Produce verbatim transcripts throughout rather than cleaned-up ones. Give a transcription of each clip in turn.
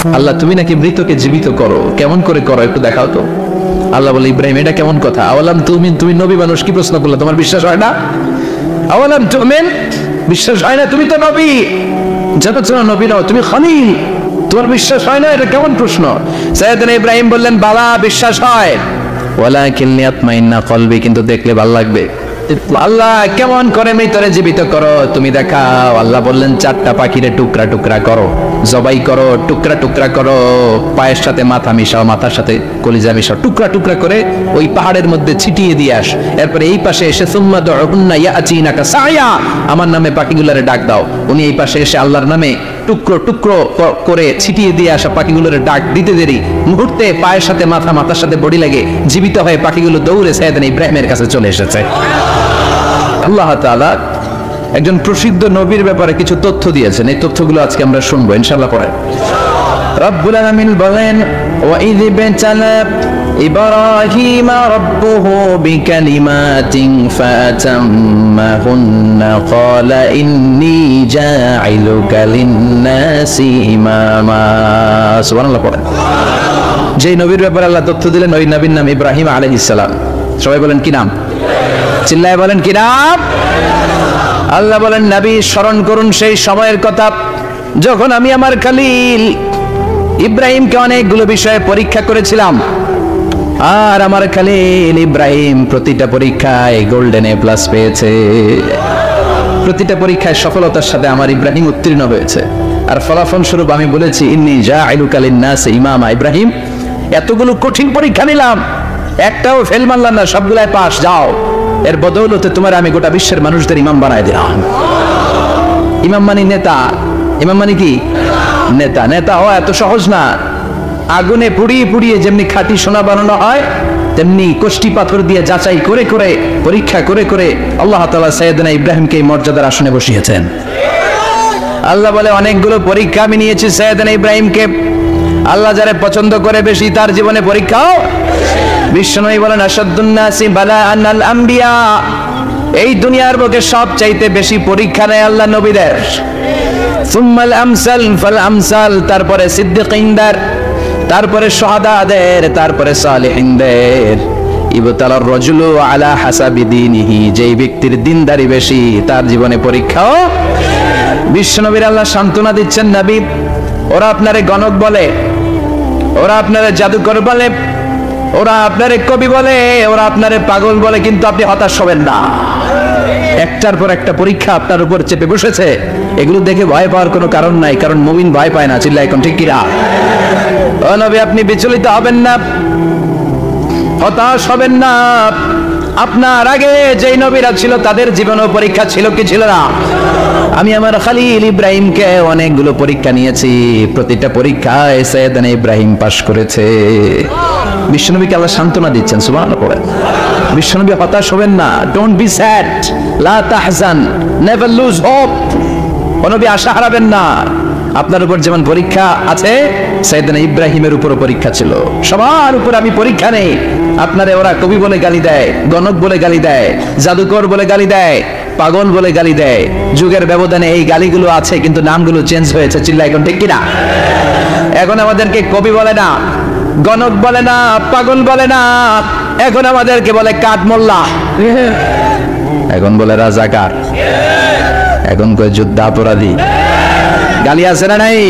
আল্লাহ তুমি নাকি মৃতকে জীবিত করো, কেমন করে করো একটু দেখাও তো। আল্লাহ বলে ইব্রাহিম এটা কেমন কথা, আওয়ালাম তুমিন, তুমি নবী মানুষ কি প্রশ্ন করলে, তোমার বিশ্বাস হয় না? আওয়ালাম তুমিন, বিশ্বাস হয় না? তুমি তো নবী, যত নবী নাও, তুমি খলিল, তোমার বিশ্বাস হয় না? এটা কেমন প্রশ্ন? সাইয়েদনা ইব্রাহিম বললেন বালা, বিশ্বাস হয়, ওয়ালাকিন লিয়াতমাইন্না কলবি, কিন্তু দেখলে ভালো লাগবে। আল্লাহ কেমন করে মৃতরে জীবিত করো তুমি দেখাও। আল্লাহ বললেন চারটা পাখিরে টুকরা টুকরা করো, জবাই করো, টুকরা টুকরা করো, পায়ের সাথে মাথা মিশাও, মাথার সাথে কলিজা মিশাও, টুকরা টুকরা করে ওই পাহাড়ের মধ্যে ছিটিয়ে দিয়ে আস। এরপরে এই পাশে এসে সুম্মা দুউহুন্না ইয়াতিনাকা সায়া, আমার নামে পাখিগুলোরে ডাক দাও। উনি এই পাশে এসে আল্লাহর নামে টুকরো টুকরো করে ছিটিয়ে দিয়ে আসা পাখিগুলোর ডাক দিতে দেরি মুহূর্তে পায়ের সাথে মাথা, মাথার সাথে বডি লাগে জীবিত হয়ে পাখিগুলো দৌড়ে সাইয়েদনা ইব্রাহিমের কাছে চলে এসেছে। আল্লাহ তাআলা একজন প্রসিদ্ধ নবীর ব্যাপারে কিছু তথ্য দিয়েছেন, এই তথ্যগুলো আজকে আমরা শুনবো ইনশাআল্লাহ। পড়ে রব্বুল আলামিন বলেন ওয়াইয বিতালা ইব্রাহিম রাব্বুহু বিকালিমাতিন ফাতাম্মাহুন্না ক্বালা ইন্নী জাঈলুকা লিন-নাসি ইমামা। সুবহানাল্লাহ। পড়ে যে নবীর ব্যাপারে আল্লাহ তথ্য দিলেন ওই নবীর নাম ইব্রাহিম আলাইহিস সালাম। সবাই বলেন কি নাম? চিল্লায় বলেন কি নাম? আল্লাহ বলেন নবী স্মরণ করুন সেই সময়ের কথা যখন আমি আমার খলিল ইব্রাহিমকে অনেকগুলো বিষয়ে পরীক্ষা করেছিলাম, আর আমার খলিল ইব্রাহিম প্রতিটা পরীক্ষায় গোল্ডেন এ প্লাস পেয়েছে। প্রতিটা পরীক্ষায় সফলতার সাথে আমার ইব্রাহিম উত্তীর্ণ হয়েছে। আর ফলাফল স্বরূপ আমি বলেছি ইন্নী জাঈলুকা লিন-নাসি ইমামা। ইব্রাহিম এতগুলো কঠিন পরীক্ষা নিলাম, একটাও ফেল মারলাম না, সবগুলাই পাস, যাও। এর বদৌলতে তোমার আমি গোটা বিশ্বের মানুষদের ইমাম বানায় দিলাম। ইমাম মানে নেতা, ইমাম মানে কি? নেতা। নেতা হওয়া এত সহজ না। আগুনে পুড়িয়ে পুড়িয়ে যেমনি খাঁটি সোনা বানানো হয়, তেমনি কষ্টি পাথর দিয়ে যাচাই করে করে পরীক্ষা করে করে আল্লাহ তাআলা সাইয়েদনা ইব্রাহিমকে এই মর্যাদার আসনে বসিয়েছেন। আল্লাহ বলে অনেকগুলো পরীক্ষা আমি নিয়েছি সাইয়েদনা ইব্রাহিমকে। আল্লাহ যারে পছন্দ করে বেশি তার জীবনে পরীক্ষাও। বিশ্বনবী বলেন আশাদ্দুন নাসি বালাআন আল আম্বিয়া, এই দুনিয়ার বুকে সবচাইতে বেশি পরীক্ষা নেয় আল্লাহ নবীদের। সুম্মাল আমসাল ফাল আমসাল, তারপরে সিদ্দিকিনদের, তারপরে শুহাদাদের, তারপরে সালিহিনদের। ইবতালার রাজুলু আলা হাসাবি দীনিহি, যেই ব্যক্তির দিনদারি বেশি তার জীবনে পরীক্ষাও। বিশ্বনবীর আল্লাহ সান্ত্বনা দিচ্ছেন নবী, ওরা আপনারে গণক বলে, ওরা আপনারে জাদুকর বলে, ওরা আপনারে কবি বলে, ওরা আপনারে পাগল বলে, কিন্তু আপনি হতাশ হবেন না। একটার পর একটা পরীক্ষা আপনার উপর চেপে বসেছে, এগুলো দেখে ভয় পাওয়ার কোনো কারণ নাই, কারণ মুমিন ভয় পায় না। চিল্লা এখন ঠিক কিনা? ও নবী আপনি বিচলিত হবেন না, হতাশ হবেন না। আপনার আগে যেই নবীরা ছিল তাদের জীবনেও পরীক্ষা ছিল কি ছিল না? আমি আমার খলিল ইব্রাহিমকে অনেকগুলো পরীক্ষা নিয়েছি, প্রতিটা পরীক্ষায় সাইয়েদনা ইব্রাহিম পাশ করেছে। বিশ্বনবীকে আল্লাহ সান্ত্বনা দিচ্ছেন। সুবহানাল্লাহ। পড়েন বিশ্বনবী হতাশ হবেন না, ডোন্ট বি স্যাড, লা তাহজান, নেভার লুজ হোপ। ও নবী আশা হারাবেন না। আপনার উপর যেমন পরীক্ষা আছে, সাইয়েদনা ইব্রাহিমের উপরও পরীক্ষা ছিল। সবার উপর আমি পরীক্ষা নেই। আপনারে ওরা কবি বলে গালি দেয়, গণক বলে গালি দেয়, জাদুকর বলে গালি দেয়, পাগল বলে গালি দেয়। যুগের ব্যবধানে এই গালিগুলো আছে, কিন্তু নামগুলো চেঞ্জ হয়েছে। চিল্লা এখন ঠিক কিনা? এখন আমাদেরকে কবি বলে না, গণক বলে না, পাগল বলে না, এখন আমাদেরকে বলে কাঠ মোল্লা, এখন বলে রাজাকার, এখন কয় যুদ্ধাপরাধী। গালি আছে না নাই?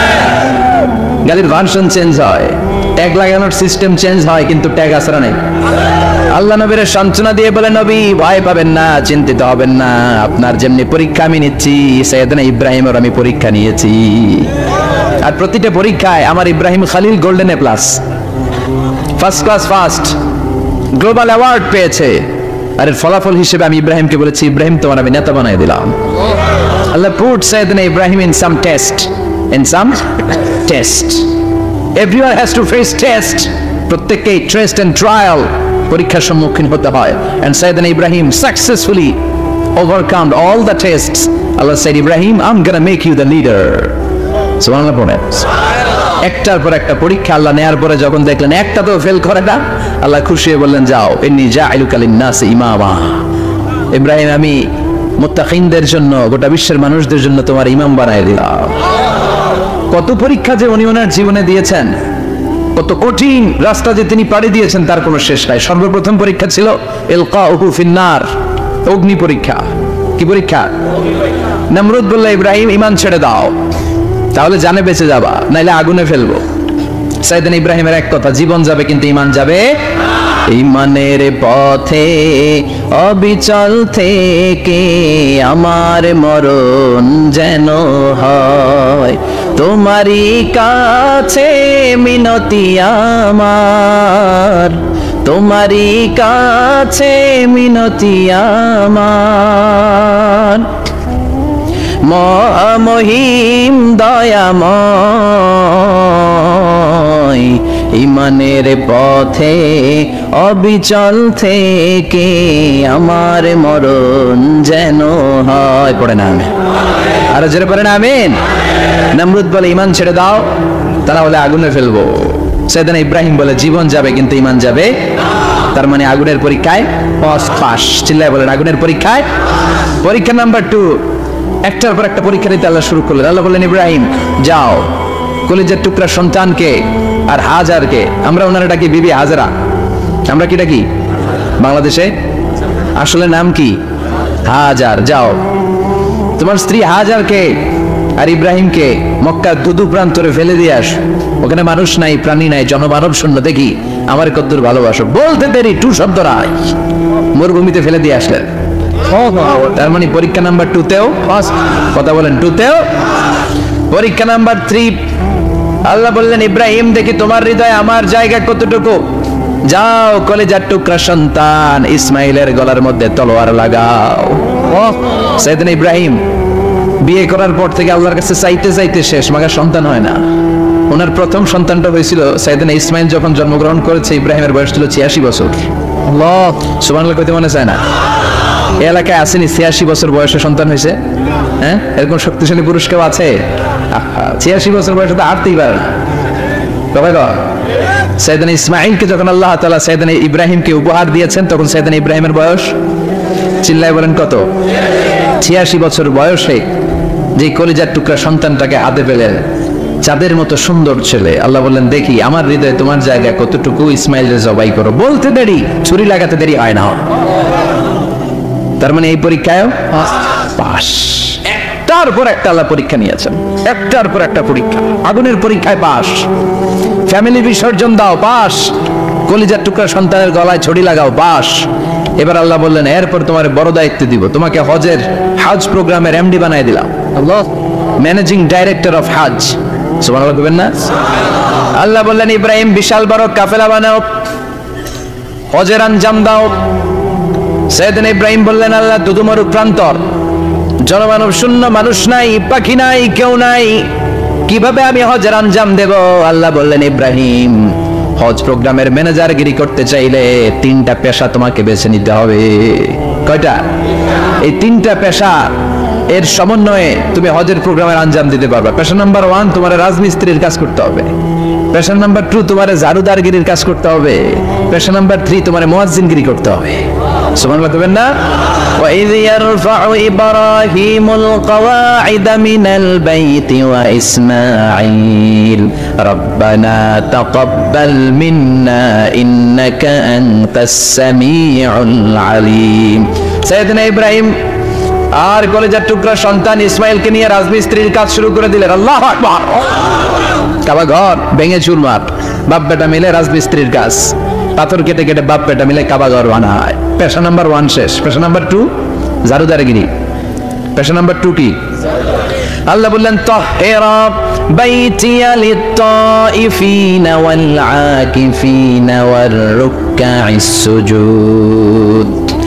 গালির ভার্সন চেঞ্জ হয়, ট্যাগ লাগানোর সিস্টেম চেঞ্জ হয়, কিন্তু ট্যাগ আছে না নাই? আল্লাহ নবীর সান্ত্বনা দিয়ে বলে নবী ভয় পাবেন না, চিন্তিত হবেন না। আপনার যেমনি পরীক্ষা আমি নিচ্ছি, সাইয়েদনা ইব্রাহিমের আমি পরীক্ষা নিয়েছি। আর প্রতিটা পরীক্ষায় আমার Ibrahim Khalil golden A plus, first class first, global award পেয়েছে। আর এর ফলাফল হিসেবে আমি ইব্রাহিমকে বলেছি ইব্রাহিম তোমার আমি নেতা বানিয়ে দিলাম। Allah put Sayyidina Ibrahim in some test, in some test. Everyone has to face test. প্রত্যেককে টেস্ট এন্ড ট্রায়াল, পরীক্ষার সম্মুখীন হতে হয়। And Sayyidina Ibrahim successfully overcome all the tests. Allah said, Ibrahim, I'm gonna make you the leader. সুবহানাল্লাহ পড়েন। একটার পর একটা পরীক্ষা আল্লাহ নেয়ার পরে যখন দেখলেন একটা তো ফেল করে না, আল্লাহ খুশি হয়ে বললেন যাও, ইন্নী জাঈলুকা লিন-নাসি ইমামা। ইব্রাহিম আমি মুত্তাকিনদের জন্য, গোটা বিশ্বের মানুষদের জন্য তোমার ইমাম বানায় দিলাম। কত পরীক্ষা যে উনি ওনার জীবনে দিয়েছেন, কত কঠিন রাস্তা যে তিনি পাড়ি দিয়েছেন তার কোনো শেষ নাই। সর্বপ্রথম পরীক্ষা ছিল ইলকাউহু ফিন্নার, অগ্নি পরীক্ষা। কি পরীক্ষা? নমরুদ বলল, ইব্রাহিম ঈমান ছেড়ে দাও, তাহলে জানে বেঁচে যাবা, নাইলে আগুনে ফেলবো। সাইয়েদনা ইব্রাহিমের এক কথা, জীবন যাবে কিন্তু ঈমান যাবে। ঈমানের পথে অবিচল থেকে আমার মরণ যেন হয়, তোমারই কাছে মিনতি আমার, তোমারই কাছে মিনতি আমার। মহিম দয়াময়, ঈমানের পথে অবিচল থেকে আমার মরণ যেন হয়। পড়ে না আমিন, আরো জোরে পড়ে না আমিন। নমরুদ বলে, ঈমান ছেড়ে দাও, তা না হলে আগুনে ফেলবো। সাইয়েদনা ইব্রাহিম বলে, জীবন যাবে কিন্তু ঈমান যাবে। তার মানে আগুনের পরীক্ষায় পাস। চিল্লায় বলেন, আগুনের পরীক্ষায়। পরীক্ষা নাম্বার টু, একটার পর একটা পরীক্ষা দিতে আল্লাহ শুরু করলেন। আল্লাহ বললেন, ইব্রাহিম যাও, কলিজার টুকরা সন্তানকে আর হাজারকে, আমরা ওনারা ডাকি বিবি হাজারা, আমরা কি ডাকি বাংলাদেশে? আসলে নাম কি? হাজার। যাও, তোমার স্ত্রী হাজারকে আর ইব্রাহিমকে মক্কার দুদু প্রান্তরে ফেলে দিয়ে আস। ওখানে মানুষ নাই, প্রাণী নাই, জনমানব শূন্য, দেখি আমার কদ্দুর ভালোবাসো। বলতে দেরি, টু শব্দ নাই, মরুভূমিতে ফেলে দিয়ে আসলেন। তার মানে পরীক্ষা নাম্বার টু তেও কথা বলেন, টু তেও। পরীক্ষা নাম্বার থ্রি, আল্লাহ বললেন, ইব্রাহিম দেখি তোমার হৃদয়ে আমার জায়গা কতটুকু, যাও কলিজার টুকরা সন্তান ইসমাইলের গলার মধ্যে তলোয়ার লাগাও। সাইয়েদনা ইব্রাহিম বিয়ে করার পর থেকে আল্লাহর কাছে চাইতে চাইতে শেষ, মাগার সন্তান হয় না। ওনার প্রথম সন্তানটা হয়েছিল সাইয়েদনা ইসমাইল যখন জন্মগ্রহণ করেছে, ইব্রাহিমের বয়স ছিল ছিয়াশি বছর। আল্লাহ সুবহানাল্লাহ কইতে মনে চায় না? এই এলাকায় আসেনি ছিয়াশি বছর বয়সে সন্তান হয়েছে? হ্যাঁ, এরকম শক্তিশালী পুরুষ কেউ আছে? ছিয়াশি বছর বয়সে তো হাঁটতেই পারে না। কবে গো? সাইয়েদনা ইসমাইলকে যখন আল্লাহ তাআলা সাইয়েদনা ইব্রাহিমকে উপহার দিয়েছেন, তখন সাইয়েদনা ইব্রাহিমের বয়স, চিল্লায় বলেন কত? ছিয়াশি বছর বয়সে যে কলিজার টুকরা সন্তানটাকে হাতে পেলেন, চাঁদের মতো সুন্দর ছেলে, আল্লাহ বললেন, দেখি আমার হৃদয়ে তোমার জায়গা কতটুকু, ইসমাইলের জবাই করো। বলতে দেরি, ছুরি লাগাতে দেরি হয় না। তার মানে এই পরীক্ষায় পাস। একটার পর একটা আল্লাহ পরীক্ষা নিয়েছেন, একটার পর একটা পরীক্ষা। আগুনের পরীক্ষায় পাস, ফ্যামিলি বিসর্জন দাও, পাস। কলিজার টুকরা সন্তানের গলায় ছড়ি লাগাও, পাস। এবার আল্লাহ বললেন, এরপর তোমার বড় দায়িত্ব দিব, তোমাকে হজের হজ প্রোগ্রামের এমডি বানাই দিলাম। Allah, managing director of Hajj. সুবহানাল্লাহ বলবেন না? আল্লাহ বললেন, ইব্রাহিম বিশাল বড় কাফেলা বানাও, হজের আঞ্জাম দাও। সাইয়েদনা ইব্রাহিম বললেন, আল্লাহ দুদুমরু প্রান্তর, জনমানব শূন্য, মানুষ নাই, পাখি নাই, কেউ নাই, কিভাবে আমি হজের আঞ্জাম দেব? আল্লাহ বললেন, ইব্রাহিম হজ প্রোগ্রামের ম্যানেজারগিরি করতে চাইলে তিনটা পেশা তোমাকে বেছে নিতে হবে। কয়টা? এই তিনটা পেশা এর সমন্বয়ে তুমি হজের প্রোগ্রামের আঞ্জাম দিতে পারবে। পেশা নাম্বার ওয়ান, তোমার রাজমিস্ত্রির কাজ করতে হবে। পেশা নাম্বার টু, তোমার জারুদারগিরির কাজ করতে হবে। পেশা নাম্বার থ্রি, তোমার মুয়াজ্জিনগিরি করতে হবে। সুবহানাল্লাহ বলবেন না? وَإِذْ يَرْفَعُ إِبْرَاهِيمُ الْقَوَاعِدَ مِنَ الْبَيْتِ وَإِسْمَاعِيلُ رَبَّنَا تَقَبَّلْ مِنَّا إِنَّكَ أَنْتَ السَّمِيعُ الْعَلِيمُ। সাইয়েদনা ইব্রাহিম আর কলিজার টুকরা সন্তান ইসমাইলকে নিয়ে রাজমিস্ত্রির কাজ শুরু করে দিলেন। আল্লাহু আকবার। কাবা ঘর ভেঙে চুরমার, বাপ বেটা মিলে রাজমিস্ত্রির কাজ, পাথর কেটে কেটে বাপ বেটা মিলে কাবা ঘর বানায়। পেশা নাম্বার ওয়ান শেষ। পেশা নাম্বার টু, জারুদারগিরি। পেশা নাম্বার টু কি? আল্লাহ বললেন, তাহহিরা বাইতিয়া লিত-তাইফিনা ওয়াল আকিফিনা ওয়ার রুকআইস সুজুদ।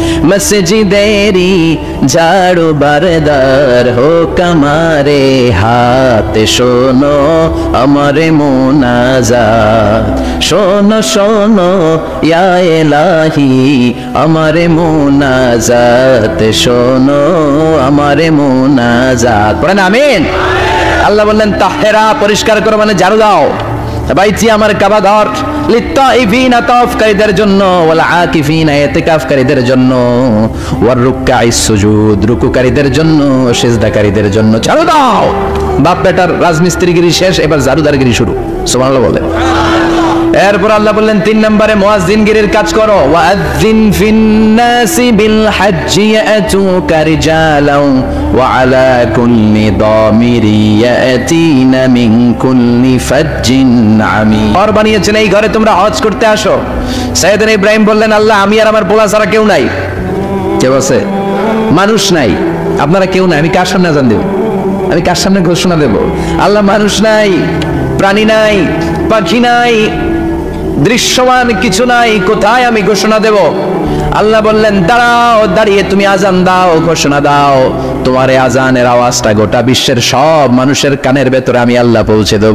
মসজিদেরি ঝাড়ু বারদার হোক আমারে হাত, শোনো আমারে মুনাজাত, শোনো শোনো ইয়া ইলাহি আমারে মুনাজাত, শোনো আমারে মুনাজাত। পড়েন আমিন। আল্লাহ বললেন, তাহহিরা পরিষ্কার করো, মানে ঝাড়ু দাও। বাইতি আমার কাবা ঘর লিত্তাইফিনা তাওয়াফকারীদের জন্য ওয়াল আকিফিনা ইতিকাফকারীদের জন্য ওয়ার রুকআইস সুজুদ রুকুকারীদের জন্য সিজদাকারীদের জন্য। ঝাড়ু দাও। বাপ বেটার রাজমিস্ত্রিগিরি শেষ, এবার ঝাড়ুদারগিরি শুরু। সুবহানাল্লাহ বলে। এরপর আল্লাহ বললেন তিন নম্বরে মুয়াজ্জিনগিরির কাজ করো। ওয়াআযিন ফিন-নাসি বিল হাজ্জি ইয়াতুকা রিজালাও ওয়া আলা কুল্লি দামিরি ইয়াতিনা মিন কুল্লি ফাজ্জিন আমিক। ঘর বানিয়েছেন, এই ঘরে তোমরা হজ করতে আসো। সাইয়েদনা ইব্রাহিম বললেন, আল্লাহ আমি আর আমার পোলা ছাড়া কেউ নাই। কেউ আছে? মানুষ নাই, আপনারা কেউ নাই, আমি কার সামনে আযান দেব? আমি কার সামনে ঘোষণা দেব? আল্লাহ মানুষ নাই, প্রাণী নাই, পাখি নাই, দৃশ্যমান কিছু নাই, কোথায় আমি ঘোষণা দেব? আল্লাহ বললেন দাঁড়াও, দাঁড়িয়ে তুমি আজান দাও, ঘোষণা দাও। তোমার এই আজানের আওয়াজটা গোটা বিশ্বের সব মানুষের কানের ভেতরে আমি আল্লাহ পৌঁছে দেব।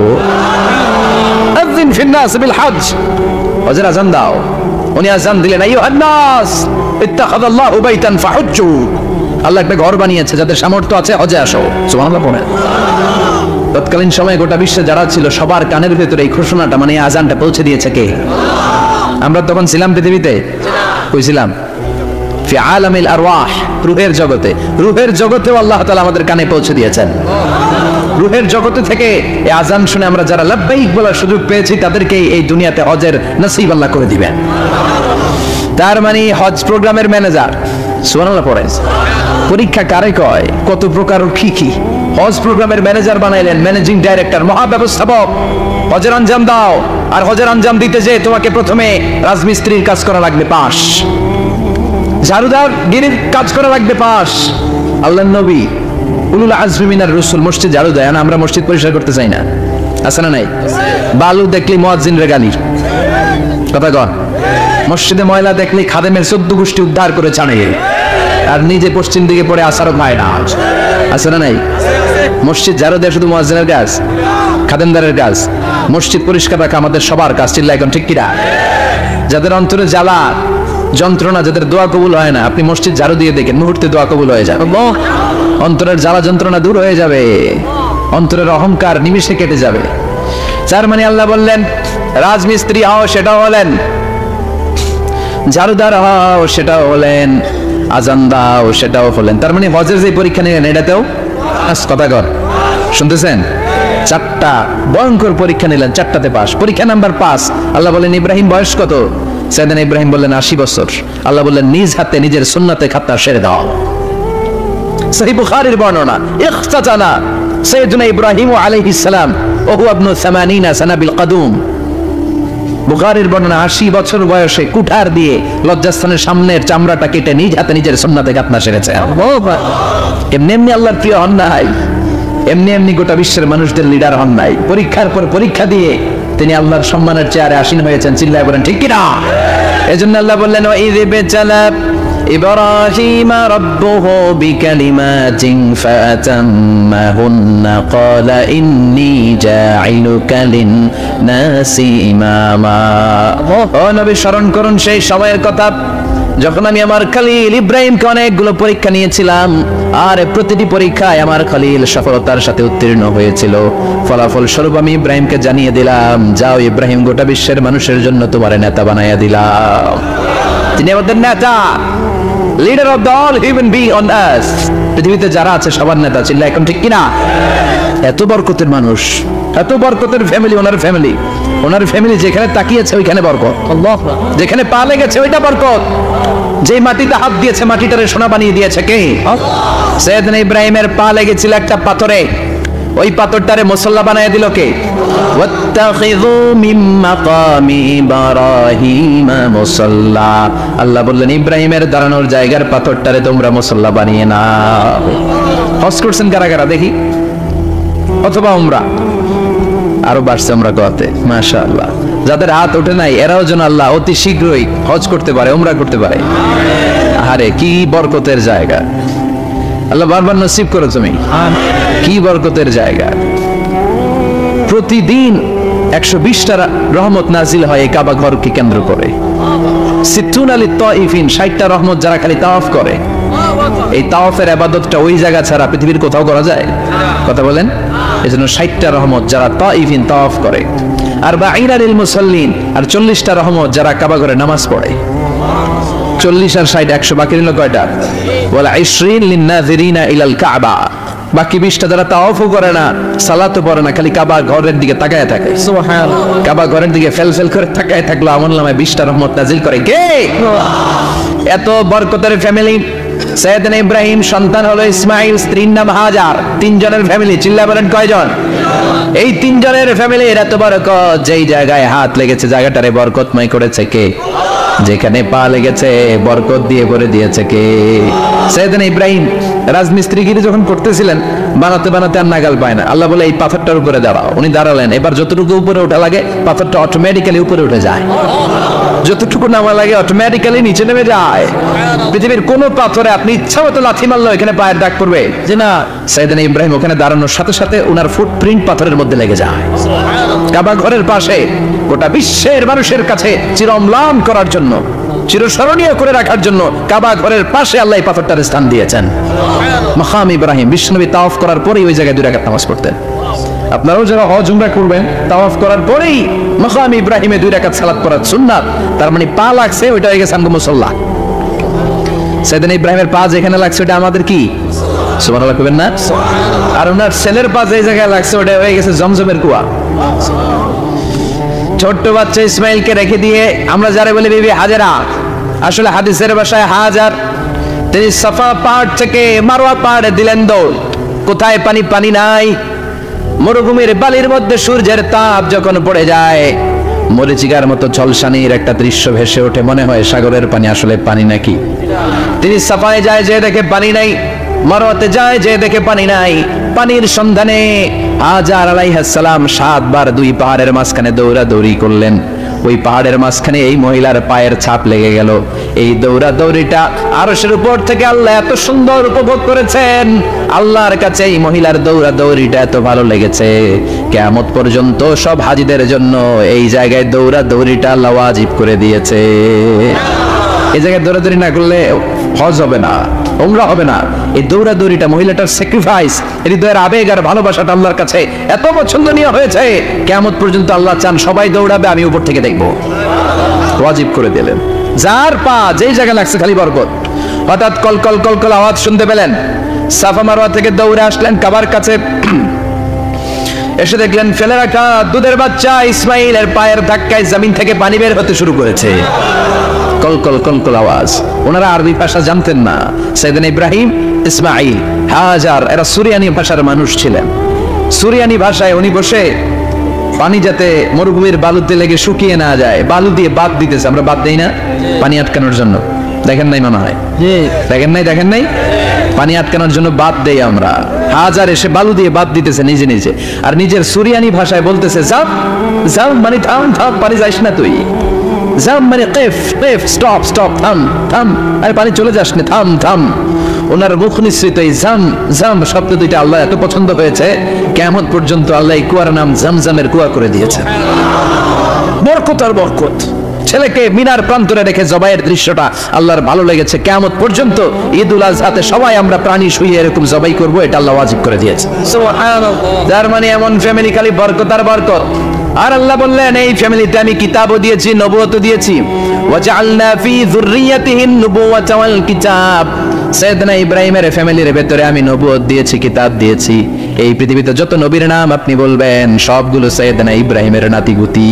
আযিন ফিন-নাস বিল হজ, হজের আজান দাও। উনি আজান দিলেন, আইয়ুহান নাস ইত্তাখাযাল্লাহু বাইতান ফাহুজ্জু। আল্লাহ একটা ঘর বানিয়েছে, যাদের সামর্থ্য আছে হজে আসো। সুবহানাল্লাহ পড়ে। তৎকালীন সময়ে গোটা বিশ্বে যারা ছিল সবার কানের ভেতরে এই ঘোষণাটা মানে আজানটা পৌঁছে দিয়েছে কে? আমরা তখন ছিলাম পৃথিবীতে? কই ছিলাম? ফি আলামিল আরওয়াহ, রূহের জগতে। রূহের জগতেও আল্লাহ তাআলা আমাদের কানে পৌঁছে দিয়েছেন। রূহের জগতে থেকে এই আজান শুনে আমরা যারা লাব্বাইক বলার সুযোগ পেয়েছি তাদেরকে এই দুনিয়াতে হজের নসিব আল্লাহ করে দিবেন। তার মানে হজ প্রোগ্রামের ম্যানেজার। সুবহানাল্লাহ পড়ে। পরীক্ষা কারে কয়? কত প্রকার কি কি? হজ প্রোগ্রামের ম্যানেজার বানাইলেন, ম্যানেজিং ডাইরেক্টর, মহাব্যবস্থাপক। হজের আঞ্জাম দাও, আর হজের আঞ্জাম দিতে যে তোমাকে প্রথমে রাজমিস্ত্রির কাজ করা লাগবে পাস, ঝাড়ুদার গিরির কাজ করা লাগবে পাস। আল্লাহর নবী উলুল আজমি মিনার রাসূল মসজিদ ঝাড়ু দেয় না, আমরা মসজিদ পরিষ্কার করতে চাই না। আছে না নাই? বালু দেখলি মুয়াজ্জিনের গালি, কথা কন। মসজিদে ময়লা দেখলি খাদেমের চোদ্দ গোষ্ঠী উদ্ধার করে ছাড়ে, আর নিজে পশ্চিম দিকে পড়ে আসারও খায় না। আছে না নাই? মসজিদ ঝাড়ু দেওয়া শুধু মুয়াজ্জিনের কাজ, খাদেমদারের কাজ। মসজিদ পরিষ্কার রাখা আমাদের সবার কাজ। চিল্লা এখন ঠিক কিনা? যাদের অন্তরে জ্বালা যন্ত্রণা, যাদের দোয়া কবুল হয় না, আপনি মসজিদ ঝাড়ু দিয়ে দেখেন মুহূর্তে দোয়া কবুল হয়ে যাবে। অন্তরের জ্বালা যন্ত্রণা দূর হয়ে যাবে, অন্তরের অহংকার নিমিষে কেটে যাবে। যার মানে আল্লাহ বললেন রাজমিস্ত্রি হও, সেটাও হলেন। ঝাড়ুদার হও, সেটাও হলেন। আজান দাও, সেটাও হলেন। তার মানে হজের যে পরীক্ষা নিলেন এটাতেও কথা কর, শুনতেছেন? চারটা ভয়ঙ্কর পরীক্ষা নিলেন, চারটাতে পাস। পরীক্ষা নাম্বার পাঁচ। আল্লাহ বলেন ইব্রাহিম বয়স কত? সাইয়েদনা ইব্রাহিম বললেন আশি বছর। আল্লাহ বললেন নিজ হাতে নিজের সুন্নাতে খাতনা সেরে দাও। সহিহ বুখারীর বর্ণনা, ইখতাতানা সাইয়েদনা ইব্রাহিম আলাইহিস সালাম ওয়া হুয়া ইবনু সামানিনা সানা বিল কাদুম। বুখারীর বর্ণনা, আশি বছর বয়সে কুঠার দিয়ে লজ্জাস্থানের সামনের চামড়াটা কেটে নিজ হাতে নিজের সুন্নাতে খাতনা সেরেছে। এমনি এমনি আল্লাহর প্রিয় হন নাই, এমনি এমনি গোটা বিশ্বের মানুষদের লিডার হন নাই। পরীক্ষার পর পরীক্ষা দিয়ে তিনি আল্লাহর সম্মানের চেয়ারে আসীন হয়েছেন। চিল্লায় বলেন ঠিক কিনা? এজন্য আল্লাহ বললেন ওয়াইয ইবতালা ইব্রাহিম রাব্বুহু বিকালিমাতিন ফাতাম্মাহুন্না ক্বালা ইন্নী জাঈলুকা লিন-নাসি ইমামা। ও নবী, স্মরণ করুন সেই সময়ের কথা যখন আমি আমার খলিল ইব্রাহিমকে অনেকগুলো পরীক্ষা নিয়েছিলাম, আর প্রতিটি পরীক্ষায় আমার খলিল সফলতার সাথে উত্তীর্ণ হয়েছিল। ফলাফল স্বরূপ আমি ইব্রাহিমকে জানিয়ে দিলাম, যাও ইব্রাহিম, গোটা বিশ্বের মানুষের জন্য তোমার নেতা বানাইয়া দিলাম। তিনি আমাদের নেতা, leader of the all human being on earth. পৃথিবীতে যারা আছে সবার নেতা। চিল্লা এখন ঠিক কিনা? এত বরকতের মানুষ, এত বরকতের ফ্যামিলি, ওনার ফ্যামিলি, ওনার ফ্যামিলি যেখানে তাকিয়েছে ওইখানে বরকত, যেখানে পা লেগেছে ওইটা বরকত। যে মাটিতে হাত দিয়েছে মাটিটারে সোনা বানিয়ে দিয়েছে কে? সাইয়েদনা ইব্রাহিমের পা লেগেছিল একটা পাথরে, ওই পাথরটারে মুসল্লা বানায় দিল কে? ওয়াত্তাখিযু মিন মাকামি ইব্রাহিম মুসাল্লা। আল্লাহ বললেন ইব্রাহিমের দাঁড়ানোর জায়গার পাথরটারে তোমরা মুসল্লা বানিয়ে নাও। হজ করছেন কারা কারা দেখি? অথবা উমরা? আরো বাড়ছে আমরা করতে, মাশাআল্লাহ। যাদের হাত ওঠে নাই এরাও যেন আল্লাহ অতি শীঘ্রই হজ করতে পারে, উমরা করতে পারে। আরে কি বরকতের জায়গা! আল্লাহ বারবার নসিব করো তুমি। কি বরকতের জায়গা! প্রতিদিন একশো বিশটা রহমত নাজিল হয় এই কাবা ঘরকে কেন্দ্র করে। সিত্তুন আলী তাইফিন, ষাটটা রহমত যারা খালি তাওয়াফ করে। এই তাওয়াফের ইবাদতটা ওই জায়গা ছাড়া পৃথিবীর কোথাও করা যায়? কথা বলেন। এজন্য ষাটটা রহমত যারা তাইফিন, তাওয়াফ করে। আর বাঈনা লিল মুসাল্লিন, আর চল্লিশটা রহমত যারা কাবা ঘরে নামাজ পড়ে। চল্লিশ আর ষাট একশো, বাকি রইল কয়টা? ওয়াল ইশরিন লিন-নাযিরিনা ইলাল কাবা, বাকি বিশটা যারা তাওয়াফও করে না, সালাতও পড়ে না, খালি কাবা ঘরের দিকে তাকায় থাকে। সুবহানাল্লাহ, কাবা ঘরের দিকে ফেল ফেল করে তাকায় থাকলো, আমলনামায় বিশটা রহমত নাজিল করে কে? এত বরকতের ফ্যামিলি। সাইয়েদনা ইব্রাহিম সন্তান হলো ইসমাইল, স্ত্রীর নাম হাজার, তিনজনের ফ্যামিলি। চিল্লা বলেন কয়জন? এই তিনজনের ফ্যামিলি। এরা তো বরকত, যেই জায়গায় হাত লেগেছে জায়গাটারে বরকতময় করেছে কে? যেখানে পা লেগেছে বরকত দিয়ে ভরে দিয়েছে কে? সাইয়েদনা ইব্রাহিম রাজমিস্ত্রিগিরি যখন করতেছিলেন, বানাতে বানাতে আর নাগাল পায় না, আল্লাহ বলে এই পাথরটার উপরে দাঁড়াও। উনি দাঁড়ালেন, এবার যতটুকু উপরে ওঠা লাগে পাথরটা অটোমেটিক্যালি উপরে উঠে যায়, যতটুকু নামা লাগে অটোমেটিক্যালি নিচে নেমে যায়। পৃথিবীর কোন পাথরে আপনি ইচ্ছা মতো লাথি মারলো এখানে পায়ের দাগ পড়বে যে না? সাইয়েদনা ইব্রাহিম ওখানে দাঁড়ানোর সাথে সাথে ওনার ফুটপ্রিন্ট পাথরের মধ্যে লেগে যায়। কাবা ঘরের পাশে গোটা বিশ্বের মানুষের কাছে চিরম্লান করার জন্য, চিরস্মরণীয় করে রাখার জন্য কাবা ঘরের পাশে আল্লাহ এই পাথরটার স্থান দিয়েছেন। মাকাম ইব্রাহিম। বিশ্বনবী তাওয়াফ করার পরেই ওই জায়গায় দুই রাকাত নামাজ পড়তেন। আপনারাও যারা হজ উমরা করবেন, তাওয়াফ করার পরেই মাকাম ইব্রাহিমে দুই রাকাত সালাত পড়া সুন্নাত। তার মানে পা লাগছে, ওইটা হয়ে গেছে আমগো মুসাল্লা। সাইয়েদনা ইব্রাহিমের পা যেখানে লাগছে ওটা আমাদের কি? সুবহানাল্লাহ কইবেন না? আর ওনার ছেলের পা যে জায়গায় লাগছে ওটা হয়ে গেছে জমজমের কুয়া। ছোট্ট বাচ্চা ইসমাইলকে রেখে দিয়ে আমরা যারা বলি বিবি হাজেরা, আসলে হাদিসের ভাষায় হাজার, তিনি সাফা পাহাড় থেকে মারওয়া পাহাড়ে দিলেন দৌড়। কোথায় পানি? পানি নাই। মরুভূমির বালির মধ্যে সূর্যের তাপ যখন পড়ে যায়, মরিচিকার মতো ঝলসানির একটা দৃশ্য ভেসে ওঠে, মনে হয় সাগরের পানি, আসলে পানি নাকি? তিনি সাফায় যায়, যে দেখে পানি নাই। মারওয়াতে যায়, যে দেখে পানি নাই। পানির সন্ধানে হাজার আলাইহিস সালাম সাতবার দুই পাহাড়ের মাঝখানে দৌড়াদৌড়ি করলেন। ওই পাহাড়ের মাঝখানে এই মহিলার পায়ের ছাপ লেগে গেল। এই দৌড়াদৌড়িটা আরশের উপর থেকে আল্লাহ এত সুন্দর উপভোগ করেছেন। আল্লাহর কাছে এই মহিলার দৌড়াদৌড়িটা এত ভালো লেগেছে, কিয়ামত পর্যন্ত সব হাজীদের জন্য এই জায়গায় দৌড়াদৌড়িটা আল্লাহ ওয়াজিব করে দিয়েছে। এই জায়গায় দৌড়াদৌড়ি না করলে হজ হবে না, উমরা হবে না। এই দৌড়াদৌড়িটা, মহিলাটার স্যাক্রিফাইস, হৃদয়ের আবেগ আর ভালোবাসাটা আল্লাহর কাছে এত পছন্দনীয় হয়েছে, কিয়ামত পর্যন্ত আল্লাহ চান সবাই দৌড়াবে, আমি উপর থেকে দেখবো। ওয়াজিব করে দিলেন। যার পা যেই জায়গায় লাগছে খালি বরকত। হঠাৎ কল কল কল কল আওয়াজ শুনতে পেলেন, সাফা মারওয়া থেকে দৌড়ে আসলেন কাবার কাছে। এসে দেখলেন ফেলে রাখা দুধের বাচ্চা ইসমাইলের পায়ের ধাক্কায় জমিন থেকে পানি বের হতে শুরু করেছে। কলকল কলকল আওয়াজ। ওনারা আরবি ভাষা জানতেন না। সাইয়েদনা ইব্রাহিম, ইসমাইল, হাজার এরা সুরিয়ানি ভাষার মানুষ ছিলেন। সুরিয়ানি ভাষায় উনি বসে পানি যাতে মরুভূমির বালুতে লেগে শুকিয়ে না যায়, বালু দিয়ে বাদ দিতেছে। আমরা বাদ দেই না পানি আটকানোর জন্য? দেখেন নাই মনে হয়? দেখেন নাই? দেখেন নাই? পানি আটকানোর জন্য বাদ দেই আমরা। হাজার এসে বালু দিয়ে বাদ দিতেছে নিজে নিজে, আর নিজের সুরিয়ানি ভাষায় বলতেছে যাও যাও, মানে থাম থাম, পানি যাইস না তুই। জাম মানে কেফ কেফ, স্টপ স্টপ, থাম থাম, আরে পানি চলে যাস না, থাম থাম। ওনার মুখ নিঃসৃত এই জাম জাম শব্দ দুইটা আল্লাহ এত পছন্দ হয়েছে, কিয়ামত পর্যন্ত আল্লাহ এই কুয়ার নাম জামজামের কুয়া করে দিয়েছে। বরকত আর বরকত। ছেলেকে মিনার প্রান্তরে রেখে জবাইয়ের দৃশ্যটা আল্লাহর ভালো লেগেছে। কিয়ামত পর্যন্ত ঈদুল আজহাতে সবাই আমরা প্রাণী শুয়ে এরকম জবাই করব, এটা আল্লাহ ওয়াজিব করে দিয়েছে। সুবহানাল্লাহ। যার মানে এমন ফ্যামিলি খালি বরকত আর বরকত। আর আল্লাহ বললেন এই ফ্যামিলিতে আমি কিতাবও দিয়েছি, নবুয়তও দিয়েছি। ওয়াজআলনা ফি যুররিয়াতিহিন নুবুওয়াতা ওয়াল কিতাব। সাইয়েদনা ইব্রাহিমের ফ্যামিলির ভেতরে আমি নবুয়ত দিয়েছি, কিতাব দিয়েছি। এই পৃথিবীতে যত নবীর নাম আপনি বলবেন সবগুলো সাইয়েদনা ইব্রাহিমের নাতিগুতি।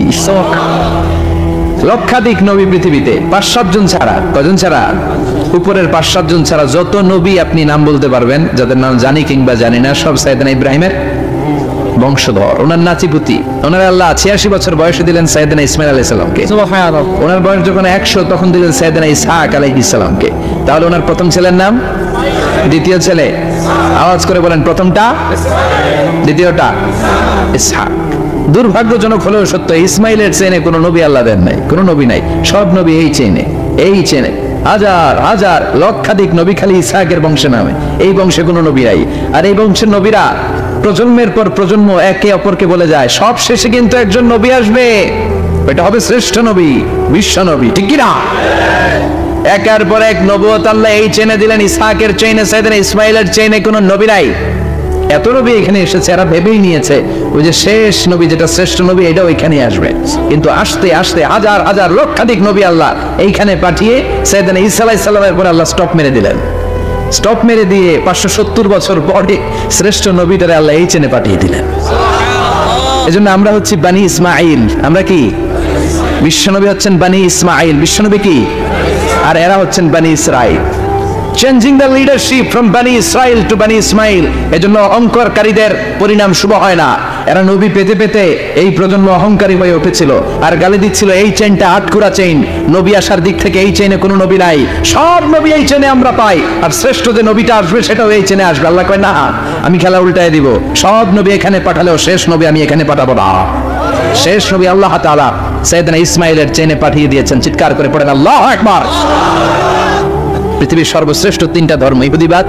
লক্ষাধিক নবী পৃথিবীতে, পাঁচ সাত জন ছাড়া। কজন ছাড়া? উপরের পাঁচ সাত জন ছাড়া যত নবী আপনি নাম বলতে পারবেন, যাদের নাম জানি কিংবা জানি না, সব সাইয়েদনা ইব্রাহিমের বংশধর, ওনার নাতিপুতি। ওনার আল্লাহ ছিয়াশি বছর বয়সে দিলেন সাইয়েদনা ইসমাইল আলাইহিস সালামকে। সুবহানাল্লাহ। ওনার বয়স যখন একশো তখন দিলেন সাইয়েদনা ইসহাক আলাইহিস সালামকে। তাহলে ওনার প্রথম ছেলের নাম? দ্বিতীয় ছেলে? আওয়াজ করে বলেন, প্রথমটা? দ্বিতীয়টা? ইসহাক। দুর্ভাগ্যজনক হলেও সত্য, ইসমাইলের চেনে কোনো নবী আল্লাহ দেন নাই, কোনো নবী নাই। সব নবী এই চেনে, এই চেনে। হাজার হাজার লক্ষাধিক নবী খালি ইসহাকের বংশে নামে, এই বংশে কোনো নবী নাই। আর এই বংশের নবীরা প্রজন্মের পর প্রজন্ম একে অপরকে বলে যায়, সব শেষে কিন্তু একজন নবী আসবে, এটা হবে শ্রেষ্ঠ নবী, বিশ্ব নবী, ঠিক কি না? একের পর এক নবুয়ত আল্লাহ এই চেনে দিলেন। ইসহাকের চেনে, সাইয়েদনা ইসমাইলের চেনে কোনো নবী নাই। এত নবী এখানে এসেছে, এরা ভেবেই নিয়েছে ওই যে শেষ নবী যেটা শ্রেষ্ঠ নবী এটা ওইখানে আসবে, কিন্তু আসতে আসতে হাজার হাজার লক্ষাধিক নবী আল্লাহ এইখানে পাঠিয়ে সাইয়েদনা ঈসা আলাইহিস সালামের পর আল্লাহ স্টপ মেরে দিলেন। স্টপ মেরে দিয়ে পাঁচশো সত্তর বছর পরে শ্রেষ্ঠ নবীটারে আল্লাহ এই চেনে পাঠিয়ে দিলেন। এজন্য আমরা হচ্ছি বানি ইসমাইল। আমরা কি? বিশ্বনবী হচ্ছেন বানি ইসমাইল, বিশ্বনবী কি? আর এরা হচ্ছেন Bani Israel. Changing the leadership from Bani Israel two বানি ইসমাইল। এজন্য অহংকারীদের পরিণাম শুভ হয় না। এরা নবী পেতে পেতে এই প্রজন্ম অহংকারী হয়ে উঠেছিল আর গালি দিচ্ছিল এই চেইনটা আটকুরা চেইন, নবী আসার দিক থেকে এই চেইনে কোনো নবী নাই, সব নবী এই চেইনে আমরা পাই, আর শ্রেষ্ঠ যে নবীটা আসবে সেটাও এই চেইনে আসবে। আল্লাহ কয় না, আমি খেলা উল্টায় দিব, সব নবী এখানে পাঠালেও শেষ নবী আমি এখানে পাঠাবো না। শেষ নবী আল্লাহ তাআলা সাইয়েদনা ইসমাইলের চেইনে পাঠিয়ে দিয়েছেন। চিৎকার করে পড়েন আল্লাহু আকবার। পৃথিবীর সর্বশ্রেষ্ঠ তিনটা ধর্ম, ইহুদিবাদ,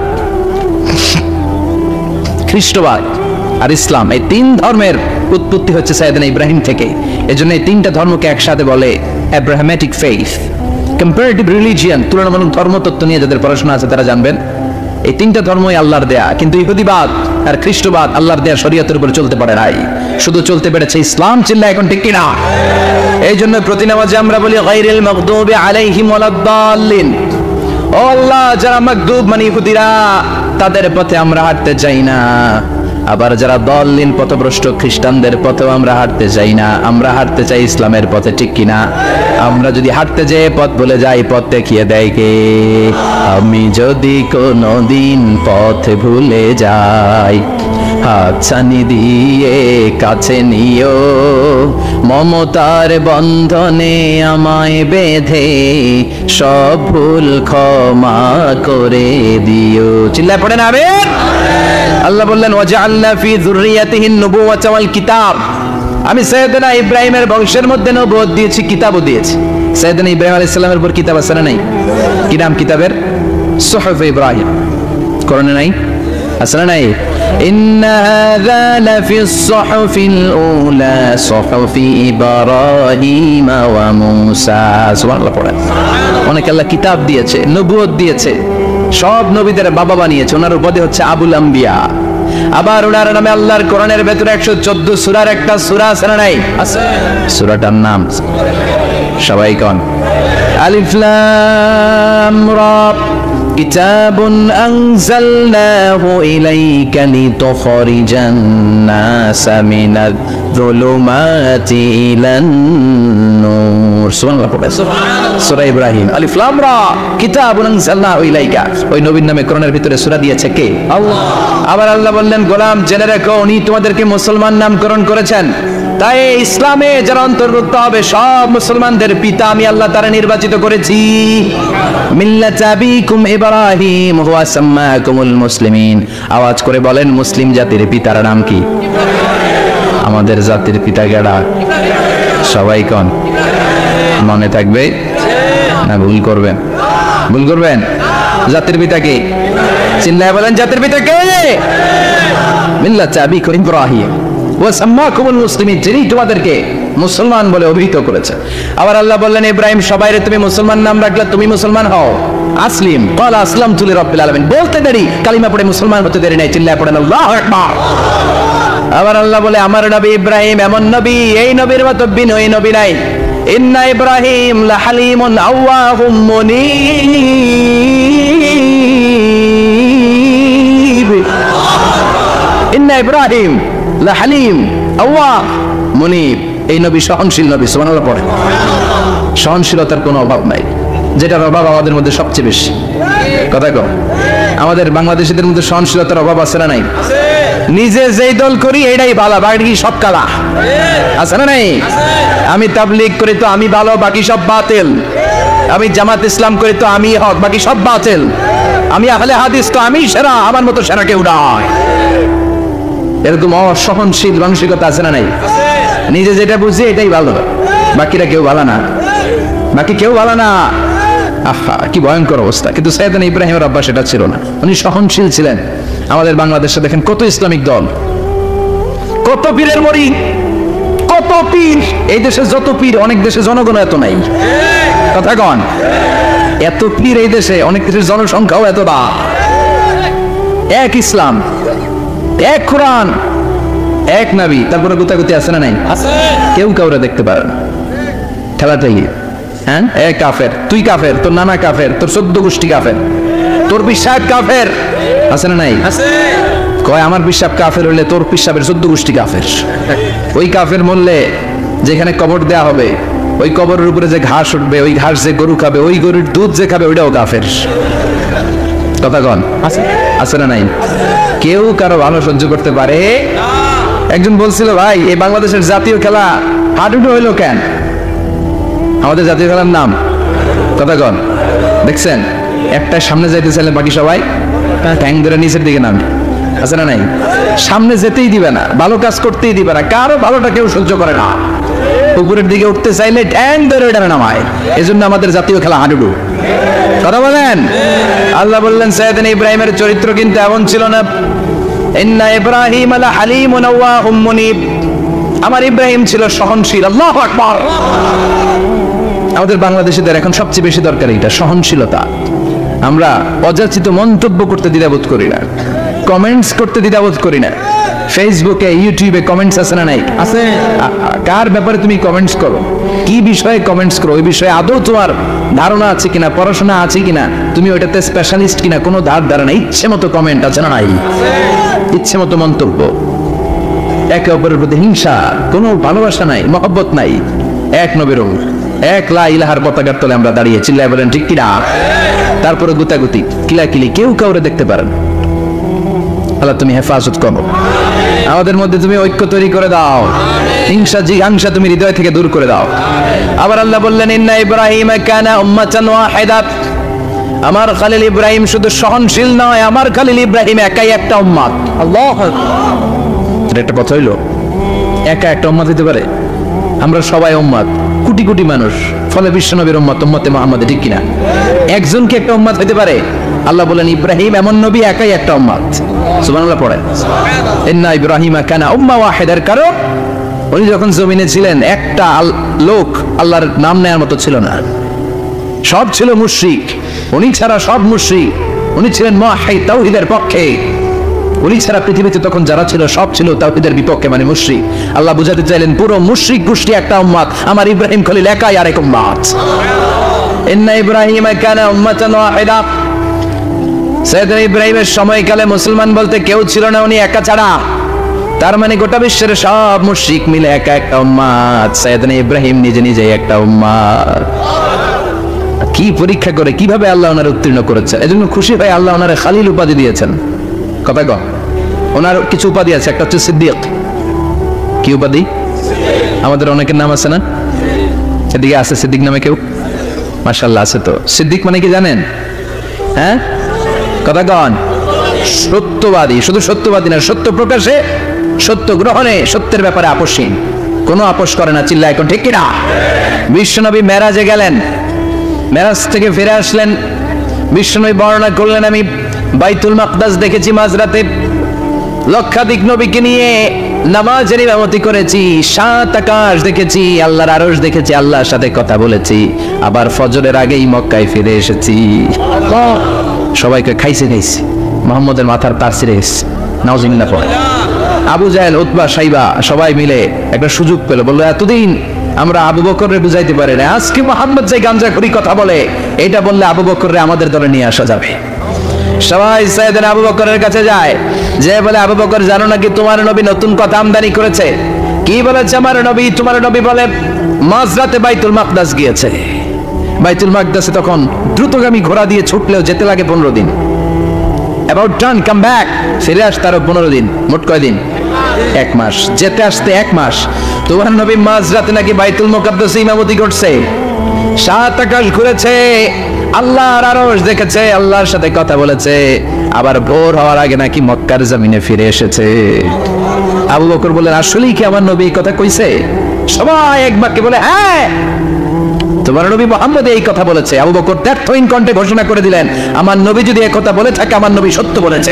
খ্রিস্টবাদ আর ইসলাম, এই তিন ধর্মের উৎপত্তি হচ্ছে সাইয়েদনা ইব্রাহিম থেকে। এজন্য এই তিনটা ধর্মকে একসাথে বলে অ্যাব্রাহামেটিক ফেইথ। কম্পারেটিভ রিলিজিয়ান, তুলনামূলক ধর্মতত্ত্ব নিয়ে যাদের পড়াশোনা আছে তারা জানবেন এই তিনটা ধর্মই আল্লাহর দেয়া, কিন্তু ইহুদিবাদ আর খ্রিস্টবাদ আল্লাহর দেয়া শরীয়তের উপর চলতে পারে নাই, শুধু চলতে পেরেছে ইসলাম। চিল্লা এখন ঠিক কিনা? এই জন্য প্রতি নামাজে আমরা বলি গায়রিল মাগদুবি আলাইহিম ওয়ালাদ-দাল্লিন। ও আল্লাহ, যারা মাগদুব মানে ইহুদিরা তাদের পথে আমরা হাঁটতে চাই না, আবার যারা দল্লিন পথভ্রষ্ট খ্রিস্টানদের পথেও আমরা হাঁটতে চাই না, আমরা হাঁটতে চাই ইসলামের পথে। ঠিক কিনা? আমরা যদি হাঁটতে যেয়ে পথ ভুলে যাই, পথ দেখিয়ে দেয় কে? আমি যদি কোনোদিন পথ ভুলে যাই, হাতছানি দিয়ে কাছে নিও, মমতার বন্ধনে আমায় বেঁধে সব ভুল ক্ষমা করে দিও। চিল্লায় পড়েন আমিন। আল্লাহ বললেন ওয়াজআলনা ফি যুররিয়াতিহিন নুবুওয়াতা ওয়াল কিতাব। আমি সাইয়েদনা ইব্রাহিমের বংশের মধ্যে নবুয়ত দিয়েছি, কিতাবও দিয়েছি। সাইয়েদনা ইব্রাহিম আলাইহিস সালামের উপর কিতাব আছে না নাই? কি নাম কিতাবের? সুহুফ ইব্রাহিম। কোরআনে নাই? আছে না নাই? ইন্না হাযা লাফিস সুহুফিল উলা সুহুফি ইব্রাহিম ওয়া মূসা। সুবহানাল্লাহ পড়েন। অনেক আল্লাহ কিতাব দিয়েছে, নবুয়ত দিয়েছে, সব নবীদের বাবা বানিয়েছে। ওনার উপাধি হচ্ছে আবুল আম্বিয়া। আবার ওনার নামে আল্লাহর কোরআনের ভেতরে একশো চোদ্দ সূরার একটা সূরা আছে না নাই? আছে। সূরাটার নাম সবাই কোন? আলিফ লাম রা। কিতাবুন আনজালনাহু ইলাইকা লিতুখরিজান নাসা মিনাজ যুলুমাতি ইলান নূর। সুবহানাল্লাহ পড়ে সূরা ইব্রাহিম। আলিফ লাম রা কিতাবুন আনজালনাহু ইলাইকা। ওই নবীর নামে কোরআনের ভিতরে সূরা দিয়েছে কে? আল্লাহ। আবার আল্লাহ বললেন গোলাম জেনে রাখো উনি তোমাদেরকে মুসলমান নামকরণ করেছেন, তাই ইসলামে যারা অন্তর্ভুক্ত হবে সব মুসলমানদের পিতা আমি আল্লাহ তারা নির্বাচিত করেছি। মিল্লাত আবিকুম ইব্রাহিম হুয়া সাম্মাকুমুল মুসলিমিন। আওয়াজ করে বলেন মুসলিম জাতির পিতার নাম কি? আমাদের জাতির পিতা গেড়া সবাই কোন? মনে থাকবে না ভুল করবেন? ভুল করবেন? জাতির পিতা কে? চিল্লায় বলেন জাতির পিতা কে? মিল্লাত আবিকুম ইব্রাহিম ওয়া সাম্মাকুমুল মুসলিমিন, যিনি তোমাদেরকে মুসলমান বলে অভিহিত করেছে। আবার আল্লাহ বললেন ইব্রাহিম সবাইরে তুমি মুসলমান নাম রাখলে তুমি মুসলমান হও। আসলিম ক্বালা আসলামতু লিরাব্বিল আলামিন। বলতে দেরি, কালিমা পড়ে মুসলমান হতে দেরি নাই। চিল্লায় পড়েন আল্লাহু আকবার। আবার আল্লাহ বলে আমার নবী ইব্রাহিম এমন নবী, এই নবীর মতো বিনয়ী নবী নাই। ইন্না ইব্রাহিম লাহালিমুন আওয়াহুম মুনীব। ইন্না ইব্রাহিম লাহালিম আওয়াহ মুনীব। এই নবী সহনশীল নবী। সুবহানাল্লাহ পড়ে। সহনশীলতার কোনো অভাব নাই, যেটার অভাব আমাদের মধ্যে সবচেয়ে বেশি। কথা কও, আমাদের বাংলাদেশিদের মধ্যে সহনশীলতার অভাব আছে না নাই? নিজে যেই দল করি এটাই ভালো, বাকি সব কালা। আছে না নাই? আমি তাবলীগ করি তো আমি ভালো, বাকি সব বাতিল। আমি জামাত ইসলাম করি তো আমি হক, বাকি সব বাতিল। আমি আহলে হাদিস তো আমি সেরা, আমার মতো সেরা কেউ নাই। এরকম অসহনশীল মানসিকতা আছে না নাই? নিজে যেটা বুঝি এটাই ভালো, বাকিরা কেউ ভালো না, বাকি কেউ ভালো না। আহা কি ভয়ঙ্কর অবস্থা। কিন্তু সাইয়েদনা ইব্রাহিমের আব্বা সেটা ছিল না, উনি সহনশীল ছিলেন। আমাদের বাংলাদেশে দেখেন কত ইসলামিক দল, কত পীরের মরি, কত পীর। এই দেশে যত পীর অনেক দেশে জনগণ এত নাই। কথা কন, এত পীর এই দেশে, অনেক দেশের জনসংখ্যাও এত না। এক ইসলাম, এক কোরআন, এক নবী, তারপরে গুতাগুতি আছে না নাই? আছে। কেউ কাউরে দেখতে পারে না, ঠেলাঠেলি। হ্যাঁ, এ কাফের, তুই কাফের, তোর নানা কাফের, তোর চোদ্দ গোষ্ঠী কাফের, তোর পিসাব কাফের, আছে না নাই? আছে। কয় আমার পিসাব কাফের হইলে তোর পিসাবের চোদ্দ গোষ্ঠী কাফের। ওই কাফের মরলে যেখানে কবর দেয়া হবে, ওই কবরের উপরে যে ঘাস উঠবে, ওই ঘাস যে গরু খাবে, ওই গরুর দুধ যে খাবে, ওইটাও কাফের। কথা কন, আছে না নাই? কেউ কারো ভালো সহ্য করতে পারে? একজন বলছিল, ভাই এই বাংলাদেশের জাতীয় খেলা হাডুডু হইলো কেন? আমাদের জাতীয় খেলার নাম, কথা কন, দেখছেন একটা সামনে যাইতে চাইলে বাকি সবাই ট্যাং ধরে নিচের দিকে নামে, আছে না নাই? সামনে যেতেই দিবে না, ভালো কাজ করতেই দিবে না, কারো ভালোটা কেউ সহ্য করে না। উপরের দিকে উঠতে চাইলে ট্যাং ধরে ওটা নামায়। এজন্য আমাদের জাতীয় খেলা হাডুডু। কথা বলেন। আল্লাহ বললেন সাইয়েদনা ইব্রাহিমের চরিত্র কিন্তু এমন ছিল না। ইন্না ইব্রাহিম লা হালিমুন আওয়াহুম মুনিব। আমার ইব্রাহিম ছিল সহনশীল। আল্লাহু আকবার। আমাদের বাংলাদেশিদের এখন সবচেয়ে বেশি দরকার এটা, সহনশীলতা। আমরা অযাচিত মন্তব্য করতে দ্বিধাবোধ করি না, কমেন্টস করতে দ্বিধাবোধ করি না। ফেসবুকে, ইউটিউবে কমেন্টস আছে না নাই? আছে। কার ব্যাপারে তুমি কমেন্টস করো, কি বিষয়ে কমেন্টস করো, ওই বিষয়ে আদৌ তোমার ধারণা আছে কিনা, পড়াশোনা আছে কিনা, তুমি ওইটাতে স্পেশালিস্ট কিনা, কোনো ধার ধারণা, ইচ্ছে মতো কমেন্ট আছে না নাই? ইচ্ছে মতো মন্তব্য, একে অপরের প্রতি হিংসা, কোনো ভালোবাসা নাই, মহব্বত নাই। এক নবীর এক লা ইলাহার পতাকার তলে আমরা দাঁড়িয়ে, চিল্লায় বলেন ঠিক কিনা? তারপরে গুতাগুতি, কিলাকিলি, কেউ কাউরে দেখতে পারেন। আল্লাহ তুমি হেফাজত করো, আমাদের মধ্যে তুমি ঐক্য তৈরি করে দাও, হিংসা জিঘাংসা তুমি হৃদয় থেকে দূর করে দাও। আবার আল্লাহ বললেন ইন্না ইব্রাহিম কানা উম্মাতান ওয়াহিদা। আমার খলিল ইব্রাহিম শুধু সহনশীল নয়, আমার খলিল ইব্রাহিম একাই একটা উম্মত। আল্লাহু আকবার। একটা কথা হইলো, একা একটা উম্মত হতে পারে? আমরা সবাই উম্মত, কোটি কোটি মানুষ, ফলে বিশ্বনবীর উম্মত, উম্মতে মুহাম্মদ, ঠিক কিনা? একজন কি একটা উম্মত হতে পারে? আল্লাহ বলেন ইব্রাহিম এমন নবী, একাই একটা উম্মত। সুবহানাল্লাহ পড়ে। ইন্না ইব্রাহিম কানা উম্মা ওয়াহিদার। কারণ উনি যখন জমিনে ছিলেন একটা লোক আল্লাহর নাম নেয়ার মতো ছিল না, সব ছিল মুশরিক। উনি ছাড়া সব মুশরিক। উনি ছিলেন মুওয়াহিদ, তাওহীদের পক্ষে। উনি ছাড়া পৃথিবীতে তখন যারা ছিল সব ছিল তাওহীদের বিপক্ষে, মানে মুশরিক। আল্লাহ বুঝাতে চাইলেন পুরো মুশরিক গোষ্ঠী একটা উম্মত, আমার ইব্রাহিম খলিল একাই আরেক উম্মত। ইন্না ইব্রাহিম কানা উম্মাতান ওয়াহিদা। সাইয়েদনা ইব্রাহিমের সময়কালে মুসলমান বলতে কেউ ছিল না, উনি একা ছাড়া। তার মানে গোটা বিশ্বের সব মুশরিক মিলে একা একটা উম্মত, সাইয়েদনা ইব্রাহিম নিজে নিজে একটা উম্মত। কি পরীক্ষা করে কিভাবে আল্লাহ ওনার উত্তীর্ণ করেছেন, এজন্য খুশি হয়ে আল্লাহ ওনারে খালিল উপাধি দিয়েছেন। কথা কও, ওনার কিছু উপাধি আছে, একটা হচ্ছে সিদ্দিক। কি উপাধি? আমাদের অনেকের নাম আছে না? এদিকে আছে সিদ্দিক নামে কেউ? মাশাআল্লাহ আছে তো। সিদ্দিক মানে কি জানেন? হ্যাঁ, কথা কন। সত্যবাদী। শুধু সত্যবাদী না, সত্য প্রকাশে, সত্য গ্রহণে, সত্যের ব্যাপারে আপোষহীন, কোনো আপোষ করে না। চিল্লা এখন ঠিক কিনা? বিশ্বনবী মেরাজে গেলেন, মেরাজ থেকে ফিরে আসলেন, বিশ্বনবী বর্ণনা করলেন আমি বাইতুল মাকদাস দেখেছি মাঝরাতে, লক্ষাধিক নবীকে নিয়ে নামাজের ইমামতি করেছি, সাত আকাশ দেখেছি, আল্লাহর আরশ দেখেছি, আল্লাহর সাথে কথা বলেছি, আবার ফজরের আগেই মক্কায় ফিরে এসেছি। সবাইকে খাইছে খাইছে, মুহাম্মদের মাথার তার ছিঁড়ে গেছে। নাউজুবিল্লাহ পড়ে। আবু জাহেল, উতবা, সাইবা সবাই মিলে একটা সুযোগ পেল, বললো এতদিন আমরা আবু বকররে বুঝাইতে পারি না, আজকে মুহাম্মদ যে গাঞ্জাখুরি কথা বলে, এটা বললে আবু বকররে আমাদের দলে নিয়ে আসা যাবে। সবাই সাইয়েদনা আবু বকরের কাছে যায়, যে বলে আবু বকর জানো নাকি তোমার নবী নতুন কথা আমদানি করেছে? কি বলেছে আমার নবী? তোমার নবী বলে মাঝরাতে বাইতুল মাকদাস গিয়েছে। বাইতুল মাকদাসে তখন দ্রুতগামী ঘোড়া দিয়ে ছুটলেও যেতে লাগে পনেরো দিন। অ্যাবাউট টার্ন কাম ব্যাক, ফিরে আসতে আরো পনেরো দিন, মোট কয় দিন? এক মাস। যেতে আসতে এক মাস। তোমার নবী মাঝরাতে নাকি বাইতুল মুকাদ্দাসে ইমামতি করছে, সাত আকাশ ঘুরেছে, আল্লাহর আরশ দেখেছে, আল্লাহর সাথে কথা বলেছে, আবার ভোর হওয়ার আগে নাকি মক্কার জমিনে ফিরে এসেছে। আবু বকর বলেন আসলেই কি আমার নবী এই কথা কইছে? সবাই এক বাক্যে বলে হ্যাঁ, তোমার নবী মুহাম্মদ এই কথা বলেছে। আবু বকর দ্ব্যর্থহীন কণ্ঠে ঘোষণা করে দিলেন, আমার নবী যদি এই কথা বলে থাকে, আমার নবী সত্য বলেছে,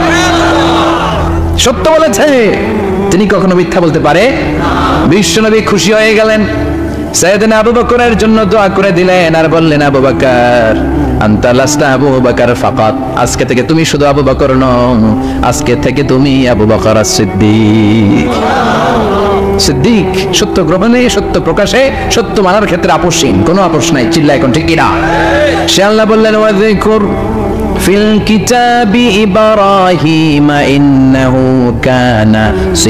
সত্য বলেছে। তিনি কখনো মিথ্যা বলতে পারে? বিশ্বনবী খুশি হয়ে গেলেন, সাইয়েদনা আবু বকরের জন্য দোয়া করে দিলেন আর বললেন আবু বকর আনতা লাস্তা আবু বকর ফাকাত, আজকে থেকে তুমি শুধু আবু বকর নও, আজকে থেকে তুমি আবু বকর as-সিদ্দিক। সিদ্দিক, সত্য গ্রহণে, সত্য প্রকাশে, সত্য মানার ক্ষেত্রে আপোষহীন, কোনো আপোষ নাই। চিল্লা এখন ঠিক কিনা? সে আল্লাহ বললেন ওয়াযকুর ফিল কিতাবি ইব্রাহিম ইন্নাহু কানা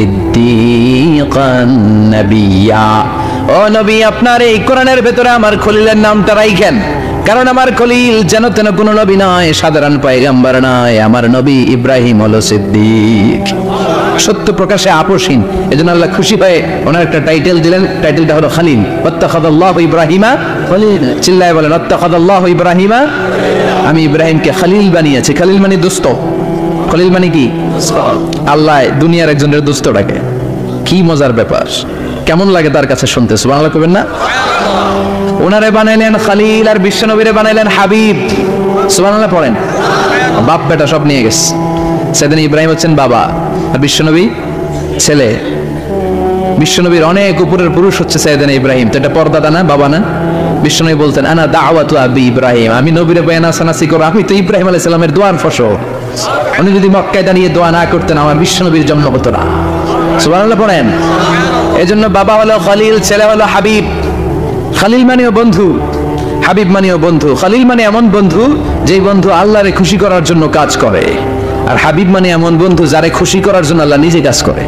সিদ্দিকান নাবিয়্যা। ও নবী, আপনার এই কোরআনের ভেতরে আমার খলিলের নামটা রাখেন, কারণ আমার খলিল যেন তেন কোনো নবী নয়, সাধারণ পয়গম্বর নয়, আমার নবী ইব্রাহিম হলো সিদ্দিক, সত্য প্রকাশে আপোষহীন। এজন্য আল্লাহ খুশি হয়ে ওনার একটা টাইটেল দিলেন, টাইটেলটা হলো খলিল। ওয়াত্তাখাযাল্লাহু ইব্রাহিমা খলিল। চিল্লায় বলেন ওয়াত্তাখাযাল্লাহু ইব্রাহিমা, আমি ইব্রাহিমকে খলিল বানিয়েছি। খলিল মানে দোস্ত, খলিল মানে কি? আল্লাহ দুনিয়ার একজনের দোস্ত ডাকে। কি মজার ব্যাপার, কেমন লাগে তার কাছে শুনতে? সুবহানাল্লাহ কইবেন না? ওনারে বানাইলেন খলিল আর বিশ্বনবীরে বানাইলেন হাবিব। সুবহানাল্লাহ পড়েন। বাপ বেটা সব নিয়ে গেছে। সেদিন ইব্রাহিম হচ্ছেন বাবা আর বিশ্বনবী ছেলে। বিশ্বনবীর অনেক উপরের পুরুষ হচ্ছে সাইয়েদনা ইব্রাহিম, তো এটা পর্দাদা না, বাবা না? বিশ্বনবী বলতেন আনা দাওয়াতু আবি ইব্রাহিম, আমি নবীরে বয়ানাসানাসি করব, আমি তো ইব্রাহিম আলাইহিস সালামের দোয়ার ফসল। উনি যদি মক্কায় দাঁড়িয়ে দোয়া না করতেন আমার বিশ্বনবীর জন্ম হতো না। সুবহানাল্লাহ পড়েন। এজন্য বাবা হলো খলিল, ছেলে হলো হাবিব। খলিল মানেও বন্ধু, হাবিব মানেও বন্ধু। খলিল মানে এমন বন্ধু যেই বন্ধু আল্লাহরে খুশি করার জন্য কাজ করে, আর হাবিব মানে এমন বন্ধু যারে খুশি করার জন্য আল্লাহ নিজে কাজ করে।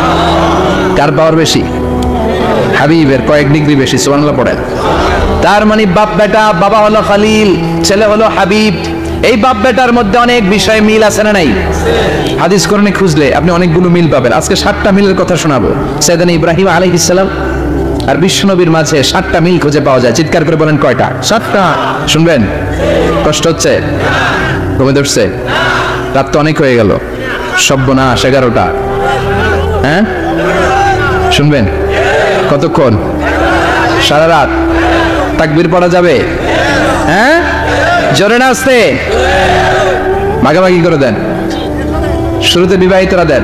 কার পাওয়ার বেশি? হাবিবের কয়েক ডিগ্রি বেশি। সুবহানাল্লাহ পড়েন। তার মানে বাপ বেটা, বাবা হলো খলিল, ছেলে হলো হাবিব। এই বাপ বেটার মধ্যে অনেক বিষয়ে মিল আছে না নাই? হাদিস কোরআনে খুঁজলে আপনি অনেকগুলো মিল পাবেন। আজকে সাতটা মিলের কথা শোনাবো। সাইয়েদনা ইব্রাহিম আলাইহিস সালাম আর বিশ্বনবীর মাঝে সাতটা মিল খুঁজে পাওয়া যায়। চিৎকার করে বলেন কয়টা? সাতটা। শুনবেন? কষ্ট হচ্ছে? ঘুমে ধরছে? রাত তো অনেক হয়ে গেল, সর্বনাশ, এগারোটা। হ্যাঁ শুনবেন? কতক্ষণ? সারা রাত। তাকবীর পড়া যাবে? হ্যাঁ জোরে না আসতে? ভাগাভাগি করে দেন। শুরুতে বিবাহিতরা দেন,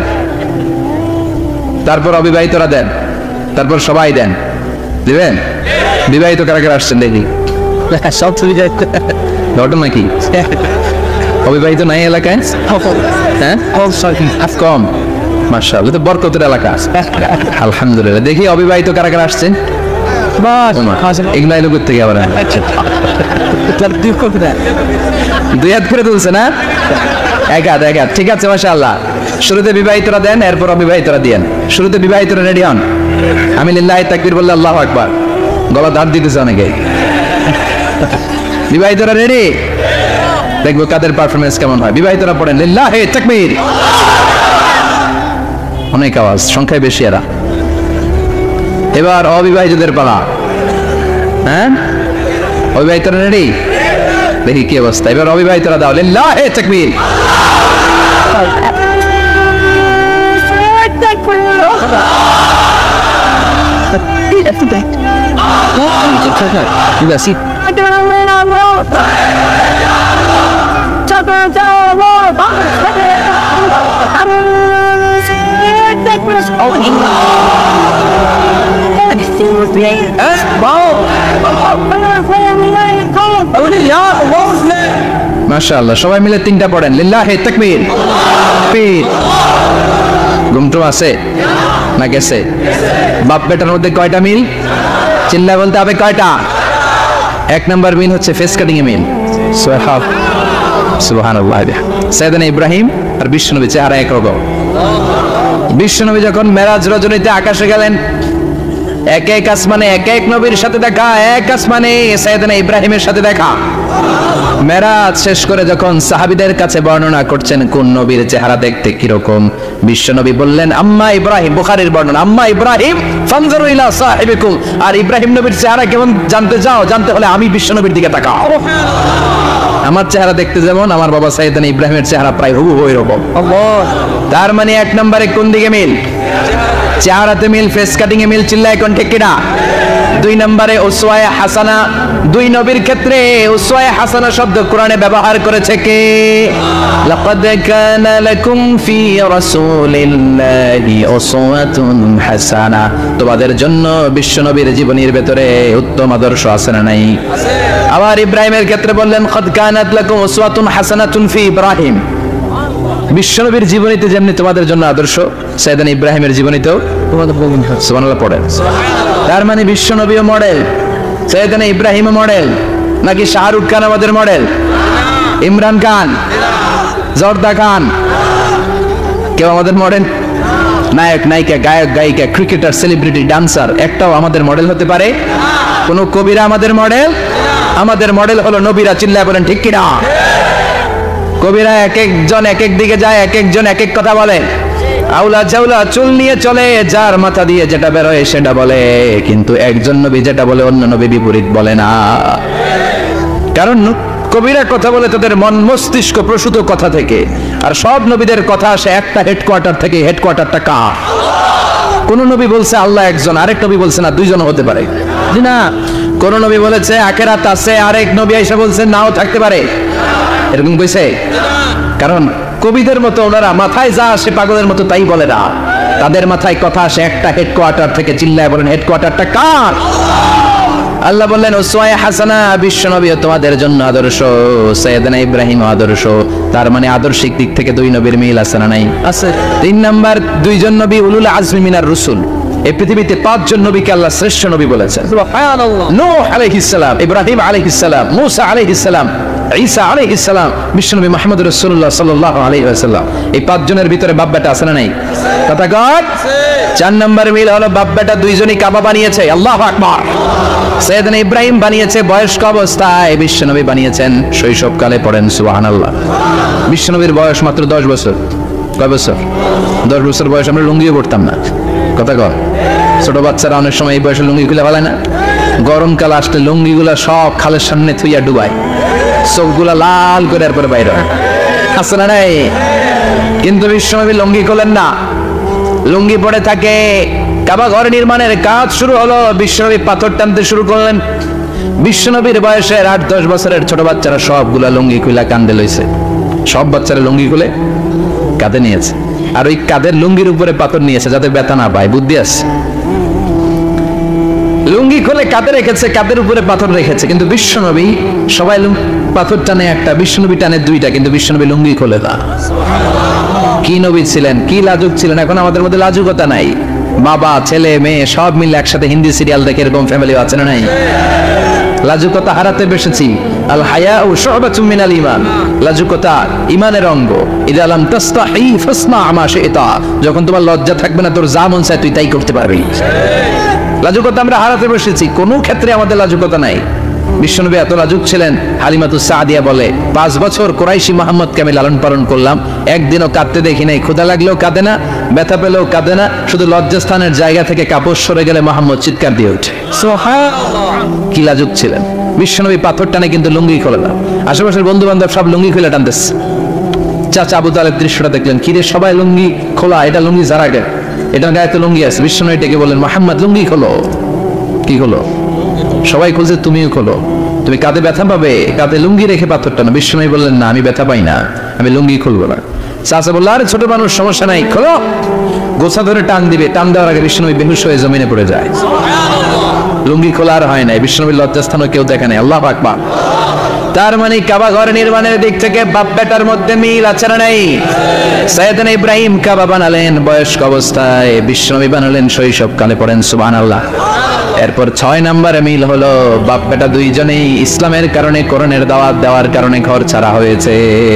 তারপর অবিবাহিতরা দেন, তারপর সবাই দেন। দিবেন? বিবাহিত কারা কারা আসছেন দেখি? সব ঘটনা কি? অবিবাহিত নাই এলাকায়? হ্যাঁ কম। মাশাআল্লাহ, তো বরকতের এলাকা। আলহামদুলিল্লাহ। দেখি অবিবাহিত কারা কারা আসছেন? এগুলা এলো থেকে আবার দুই হাত করে তুলছে না? এক হাত, এক হাত। ঠিক আছে, মাশাআল্লাহ। শুরুতে বিবাহিতরা দেন, এরপর অবিবাহিতরা দেন। শুরুতে বিবাহিতরা রেডি হন। আমি লিল্লাহি তাকবীর বললে আল্লাহু আকবার। গলা ধার দিতেছে অনেকে। বিবাহিতরা রেডি? দেখবো কাদের পারফরমেন্স কেমন হয়। বিবাহিতরা পড়েন লিল্লাহি তাকবীর। অনেক আওয়াজ, সংখ্যায় বেশি এরা। এবার অবিবাহিতদের পালা। হ্যাঁ অবিবাহিতরা রেডি? দেখি কি অবস্থা। এবার অবিবাহিতরা দাও লিল্লাহি তাকবীর। মাশাআল্লাহ, সবাই মিলে তিনটা পড়েন লিল্লাহি তাকবীর। ঘুমটু আছে না গেছে? বাপ বেটার মধ্যে কয়টা মিল? চিল্লা বলতে হবে কয়টা? এক নাম্বার মিল হচ্ছে ফেস কাটিং এ মিল। সুবহানাল্লাহ। সাইয়েদনা ইব্রাহিম আর বিশ্বনবী চেহারা একরকম। বিশ্বনবী যখন মেরাজ রজনীতে আকাশে গেলেন, এক এক আসমানে এক এক নবীর সাথে দেখা, এক আসমানে সাইয়েদনা ইব্রাহিমের সাথে দেখা। মেরাজ শেষ করে যখন সাহাবীদের কাছে বর্ণনা করছেন কোন নবীর চেহারা দেখতে কিরকম, বিশ্বনবী বললেন আম্মা ইব্রাহিম, বুখারীর বর্ণনা, আম্মা ইব্রাহিম ফানজুরু ইলা সাহিবিকুম। আর ইব্রাহিম নবীর চেহারা কেমন জানতে চাও? জানতে হলে আমি বিশ্বনবীর দিকে তাকাও। আমার চেহারা দেখতে যেমন, আমার বাবা সাইয়েদনা ইব্রাহিমের চেহারা প্রায় হুবহু ওইরকম। তার মানে এক নম্বরে কোন দিকে মিল? চেহারাতে মিল, ফেস কাটিং এ মিল, চিল্লায় কোন ঠিক কিনা? দুই নম্বরে উসওয়ায়ে হাসানা, দুই নবীর ক্ষেত্রে উসওয়ায়ে হাসানা শব্দ কোরআনে ব্যবহার করেছে কে? লাকাদ কানা লাকুম ফি রাসূলিল্লাহি উসওয়াতুন হাসানা, তোমাদের জন্য বিশ্ব নবীর জীবনীর ভেতরে উত্তম আদর্শ আছে না নাই? আবার ইব্রাহিমের ক্ষেত্রে বললেন কাদ কানাত লাকুম উসওয়াতুন হাসানাতুন ফি ইব্রাহিম, বিশ্ব নবীর জীবনীতে যেমনি তোমাদের জন্য আদর্শ, সাইয়েদনা ইব্রাহিমের জীবনীতেও তোমাদের সুবহানাল্লাহ পড়েন। তার মানে বিশ্ব নবীও মডেল, সাইয়েদনা ইব্রাহিমও মডেল, নাকি শাহরুখ খান আমাদের মডেল? ইমরান খান, জর্দা খান, কেউ আমাদের মডেল? নায়ক নায়িকা, গায়ক গায়িকা, ক্রিকেটার, সেলিব্রিটি, ডান্সার একটাও আমাদের মডেল হতে পারে? কোন কবিরা আমাদের মডেল? আমাদের মডেল হলো নবীরা, চিল্লায় বলেন ঠিক কিনা? কবিরা এক একজন এক এক দিকে যায়, এক একজন এক এক কথা বলে, আউলা চাউলা চুল নিয়ে চলে, যার মাথা দিয়ে যেটা বের হয় সেটা বলে, কিন্তু একজন নবী যেটা বলে অন্য নবী বিপরীত বলে না। কারণ কবিরা কথা বলে তাদের মন মস্তিষ্ক প্রসূত কথা থেকে, আর সব নবীদের কথা আসে একটা হেডকোয়ার্টার থেকে। হেডকোয়ার্টারটা কার? কোন নবী বলছে আল্লাহ একজন, আরেক নবী বলছে না দুইজন হতে পারে, না। কোন নবী বলেছে আখিরাত আছে, আরেক নবী এসে বলছে নাও থাকতে পারে, এরকম কইছে? কারণ কবিদের মতো ওনারা মাথায় যা আসে পাগলের মতো তাই বলে না, তাদের মাথায় কথা আসে একটা হেডকোয়ার্টার থেকে। চিল্লায় বলেন হেডকোয়ার্টারটা কার? আল্লাহ বললেন উসওয়ায়ে হাসানা, বিশ্ব নবী তোমাদের জন্য আদর্শ, সাইয়েদনা ইব্রাহিম আদর্শ। তার মানে আদর্শিক দিক থেকে দুই নবীর মিল আছে না নাই? আছে। তিন নাম্বার, দুইজন নবী উলুল আজমি মিনার রাসূল। এই পৃথিবীতে পাঁচজন নবীকে আল্লাহ শ্রেষ্ঠ নবী বলেছেন। সুবহানাল্লাহ। নূহ আলাইহিস সালাম, ইব্রাহিম আলাইহিস সালাম, মূসা আলাইহিস সালাম, ঈসা আলাইহিস সালাম, বিশ্বনবী মুহাম্মদ রাসূলুল্লাহ সাল্লাল্লাহু আলাইহি ওয়াসাল্লাম। এই পাঁচজনের ভিতরে বাপ বেটা আছে না নাই? কথা কর। চার নম্বর মিল হলো বাপ বেটা দুইজনই কাবা বানিয়েছে। আল্লাহু আকবার। সাইয়েদনা ইব্রাহিম বানিয়েছে বয়স্ক অবস্থায়, বিশ্বনবী বানিয়েছেন শৈশবকালে। পড়েন সুবহানাল্লাহ। বিশ্বনবীর বয়স মাত্র দশ বছর। কয় বছর? দশ বছর বয়স আমরা লুঙ্গিও পরতাম না। কথা কর। ছোট বাচ্চারা অনেক সময় এই বয়সে লুঙ্গি খুলে ফেলায় না? গরমকাল আসলে লুঙ্গিগুলা সব খালের সামনে থুইয়া ডুবায়, চোখগুলা লাল করে এরপরে বাইরে আছে না নাই? কিন্তু বিশ্বনবী লুঙ্গি খোলেন না, লুঙ্গি পড়ে থাকে। কাবা ঘর নির্মাণের কাজ শুরু হলো, বিশ্বনবী পাথর টানতে শুরু করলেন। বিশ্বনবীর বয়সের আট দশ বছরের ছোট বাচ্চারা সবগুলা লুঙ্গি খুলে কান্দে লইছে। সব বাচ্চারা লুঙ্গি খুলে কাঁধে নিয়েছে, আর ওই কাঁধের লুঙ্গির উপরে পাথর নিয়েছে যাতে ব্যথা না পায়। বুদ্ধি আছে। লুঙ্গি খুলে কাঁধে রেখেছে, কাঁধের উপরে পাথর রেখেছে। কিন্তু বিশ্বনবী, সবাই পাথর টানে একটা, বিশ্বনবী টানে দুইটা, কিন্তু বিশ্বনবী লুঙ্গি খোলে না। কি নবী ছিলেন, কি লাজুক ছিলেন! এখন আমাদের মধ্যে লাজুকতা নাই। বাবা ছেলে মেয়ে সব মিলে একসাথে হিন্দি সিরিয়াল দেখে, এরকম ফ্যামিলি আছে না নাই? লাজুকতা হারাতে বসেছি। আল হায়াউ শু'বাতুম মিনাল ঈমান, লাজুকতা ঈমানের অঙ্গ। ইযা লাম তাস্তাহি ফাসনা মা শি'তা, যখন তোমার লজ্জা থাকবে না, তোর যা মন চায় তুই তাই করতে পারবি। লাজুকতা আমরা হারাতে বসেছি, কোন ক্ষেত্রে আমাদের লাজুকতা নাই। বিশ্বনবী এত লাজুক ছিলেন, হালিমাতুস সাদিয়া বলে, পাঁচ বছর কুরাইশি মুহাম্মদকে আমি লালন পালন করলাম, একদিনও কাঁদতে দেখি নাই। ক্ষুধা লাগলেও কাঁদে না, ব্যথা পেলেও কাঁদে না, শুধু লজ্জাস্থানের জায়গা থেকে কাপড় সরে গেলে মুহাম্মদ চিৎকার দিয়ে ওঠে। সুবহানাল্লাহ। কি লাজুক ছিলেন! বিশ্বনবী পাথর টানে কিন্তু লুঙ্গি খোলে না। আশেপাশের বন্ধু বান্ধব সব লুঙ্গি খুলে টানতেছে। চাচা আবু তালেব দৃশ্যটা দেখলেন, কিরে সবাই লুঙ্গি খোলা, এটা লুঙ্গি যারা গে, এটার গায়ে তো লুঙ্গি আছে। বিশ্বনবী ডেকে বলেন, মুহাম্মদ লুঙ্গি খোলো। কি খোলো? সবাই খুলছে, তুমিও খোলো। তুমি কাঁধে ব্যথা পাবে, কাঁধে লুঙ্গি রেখে পাথর টানো। বিশ্বনবী বললেন, না আমি ব্যথা পাই না, আমি লুঙ্গি খুলবো না। চাচা বলল, আরে ছোট মানুষ, সমস্যা নাই, খোলো। গোছা ধরে টান দিবে, টান দেওয়ার আগে বিশ্বনবী বেহুশ হয়ে জমিনে পড়ে যায়। লুঙ্গি খোলা আর হয় নাই। বিশ্বনবীর লজ্জাস্থানও কেউ দেখে নাই। আল্লাহু আকবার। তার মানে কাবা ঘর নির্মাণের দিক থেকে বাপ বেটার মধ্যে মিল আছে না নাই? সাইয়েদনা ইব্রাহিম কাবা বানালেন বয়স্ক অবস্থায়, বিশ্বনবী বানালেন শৈশবকালে। পড়েন সুবহানাল্লাহ। এরপর ছয় নম্বরে মিল হলো, বাপ বেটা দুইজনেই ইসলামের কারণে, কোরআনের দাওয়াত দেওয়ার কারণে ঘর ছাড়া হয়েছে।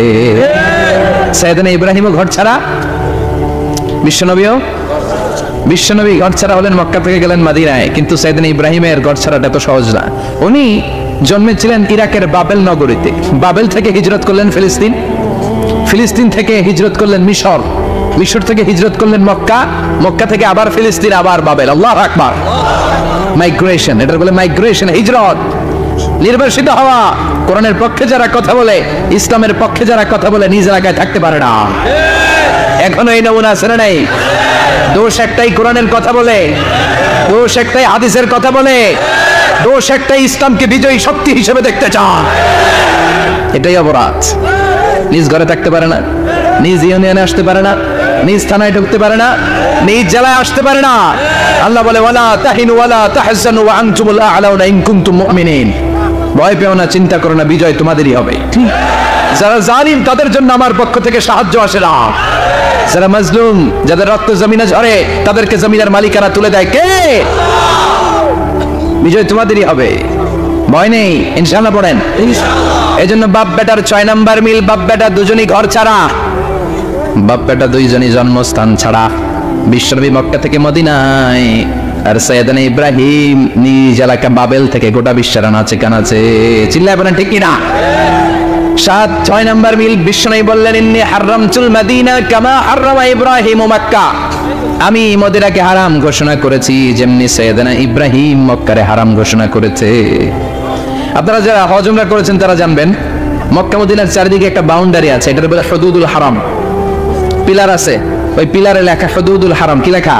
সাইয়েদনা ইব্রাহিমও ঘর ছাড়া, বিশ্বনবীও। বিশ্বনবী ঘর ছাড়া হলেন, মক্কা থেকে গেলেন মদিনায়। কিন্তু সাইয়েদনা ইব্রাহিমের ঘর ছাড়াটা এত সহজ না। উনি জন্মেছিলেন ইরাকের বাবেল নগরীতে। বাবেল থেকে হিজরত করলেন ফিলিস্তিন, ফিলিস্তিন থেকে হিজরত করলেন মিশর, মিশর থেকে হিজরত করলেন মক্কা, মক্কা থেকে আবার ফিলিস্তিন, আবার বাবেল। আল্লাহু আকবার। মাইগ্রেশন, এটা বলে মাইগ্রেশন, হিজরত, নির্বাসিত হওয়া। কোরআনের পক্ষে যারা কথা বলে, ইসলামের পক্ষে যারা কথা বলে, নিজ এলাকায় থাকতে পারে না। এখনো এই নমুনা আছে না নাই? দোষ একটাই কোরআনের কথা বলে, দোষ একটাই হাদিসের কথা বলে, দোষ একটাই ইসলামকে বিজয়ী শক্তি হিসেবে দেখতে চান। এটাই অপরাধ। নিজ ঘরে থাকতে পারে না, নিজ ইউনিয়নে আসতে পারে না, নিজ থানায় ঢুকতে পারে না, নিজ জেলায় আসতে পারে না। আল্লাহ বলে ওয়ালা তাহিনু ওয়ালা তাহজানু ওয়া আনতুমুল আ'লাউনা ইন কুনতুম মুমিনিন। ভয় পেও না, চিন্তা করো না, বিজয় তোমাদেরই হবে। যারা জালিম তাদের জন্য আমার পক্ষ থেকে সাহায্য আসে না। যারা মাজলুম, যাদের রক্ত জমিনে ঝরে, তাদেরকে জমিনের মালিকানা তুলে দেয় কে? বিজয় তোমাদেরই হবে, ভয় নেই, ইনশাআল্লাহ পড়েন। এজন্য বাপ বেটার ছয় নাম্বার মিল, বাপ বেটা দুজনই ঘর ছাড়া, বাপ বেটা দুইজনই জন্মস্থান ছাড়া। বিশ্বনবী মক্কা থেকে মদিনায়, আর সাইয়েদনা ইব্রাহিম নিজ এলাকা বাবেল থেকে গোটা বিশ্বের আনাচে কানাচে। চিল্লায় বলেন ঠিক কিনা? সাত ছয় নাম্বার মিল, বিশ্বনবী বললেন ইন্নী হারামতুল মদিনা কামা হারামা ইব্রাহিম মক্কা। আমি মদিনাকে হারাম ঘোষণা করেছি যেমনি সাইয়েদনা ইব্রাহিম মক্কারে হারাম ঘোষণা করেছে। আপনারা যারা হজ উমরা করেছেন তারা জানবেন, মক্কা মদিনার চারিদিকে একটা বাউন্ডারি আছে, এটার বলে হুদুদুল হারাম। পিলার আছে, ওই পিলারে লেখা হুদুদুল হারাম। কি লেখা?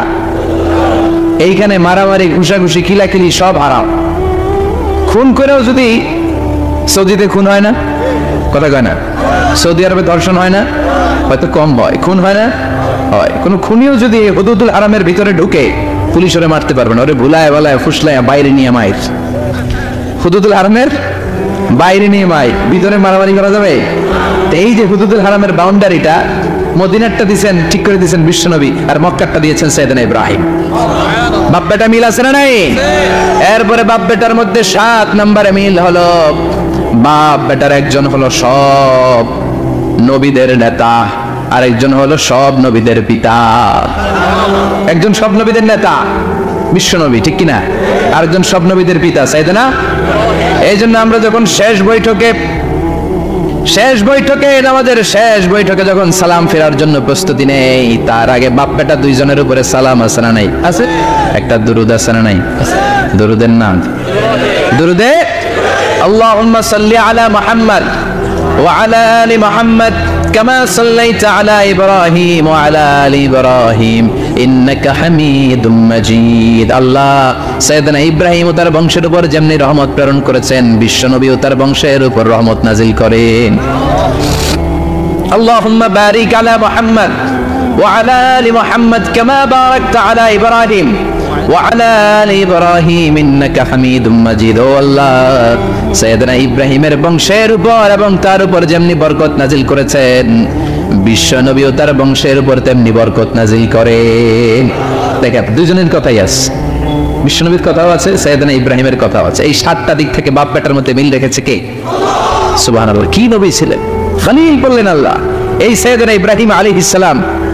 এইখানে মারামারি, ঘুষাঘুষি, কিলাকিলি সব হারাম। খুন করেও যদি, সৌদিতে খুন হয় না, কথা কয় না? সৌদি আরবে ধর্ষণ হয় না, হয়তো কম হয়, খুন হয় না, হয়। কোন খুনিও যদি হুদুদুল হারামের ভিতরে ঢুকে, পুলিশ ওরে মারতে পারবে না, ওরে ভুলায় বলায় ফুসলায় বাইরে নিয়ে মাইর। হুদুদুল হারামের বাইরে নিয়ে মাই, ভিতরে মারামারি করা যাবে? এই যে হুদুদুল হারামের বাউন্ডারিটা, মদিনারটা দিয়েছেন, ঠিক করে দিয়েছেন বিশ্বনবী, আর মক্কারটা দিয়েছেন সাইয়েদনা ইব্রাহিম। বাপ বেটা মিল আছে না নাই? এরপরে বাপ বেটার মধ্যে সাত নম্বরে মিল হলো, বাপ বেটার একজন হলো সব নবীদের নেতা, আর একজন হলো সব নবীদের পিতা। একজন সব নবীদের নেতা বিশ্বনবী, ঠিক কিনা? আরেকজন সব নবীদের পিতা সাইয়েদনা। এই জন্য আমরা যখন শেষ বৈঠকে শেষ বৈঠকে আমাদের শেষ বৈঠকে যখন সালাম ফেরার জন্য প্রস্তুতি নেই, তার আগে বাপ বেটা দুইজনের উপরে সালাম আছে না নাই? আছে। একটা দুরুদ আছে না নাই? দুরুদের নাম দুরুদে আল্লাহুম্মা সাল্লি আলা মুহাম্মদ ওয়া আলা আলি মুহাম্মদ কামা সাল্লাইতা আলা ইব্রাহিম ওয়া আলা আলি ইব্রাহিম ইন্নাকা হামিদুম মাজিদ। আল্লাহ সাইয়েদনা ইব্রাহিম ও তার বংশের উপর যেমনি রহমত প্রেরণ করেছেন, বিশ্বনবী ও তার বংশের উপর রহমত নাজিল করেন। আল্লাহুম্মা বারিক আলা মুহাম্মদ ওয়া আলা আলি মুহাম্মদ কামা বারাকতা আলা ইব্রাহিম ওয়া আলা আলি ইব্রাহিম ইন্নাকা হামিদুম মাজিদ। ও আল্লাহ, সাইয়েদনা ইব্রাহিমের বংশের উপর এবং তার উপর যেমনি বরকত নাজিল করেছেন, বিশ্বনবী ও তার বংশের উপর তেমনি বরকত নাজিল করেন। দেখেন, দুইজনের কথাই আছে, বিশ্বনবীর কথাও আছে, সাইয়েদনা ইব্রাহিমের কথাও আছে। এই সাতটা দিক থেকে বাপ বেটার মধ্যে মিল রেখেছে কে? সুবহানাল্লাহ। কি নবী ছিলেন? খলিল বললেন আল্লাহ। এই সাইয়েদনা ইব্রাহিম আলাইহিস সালাম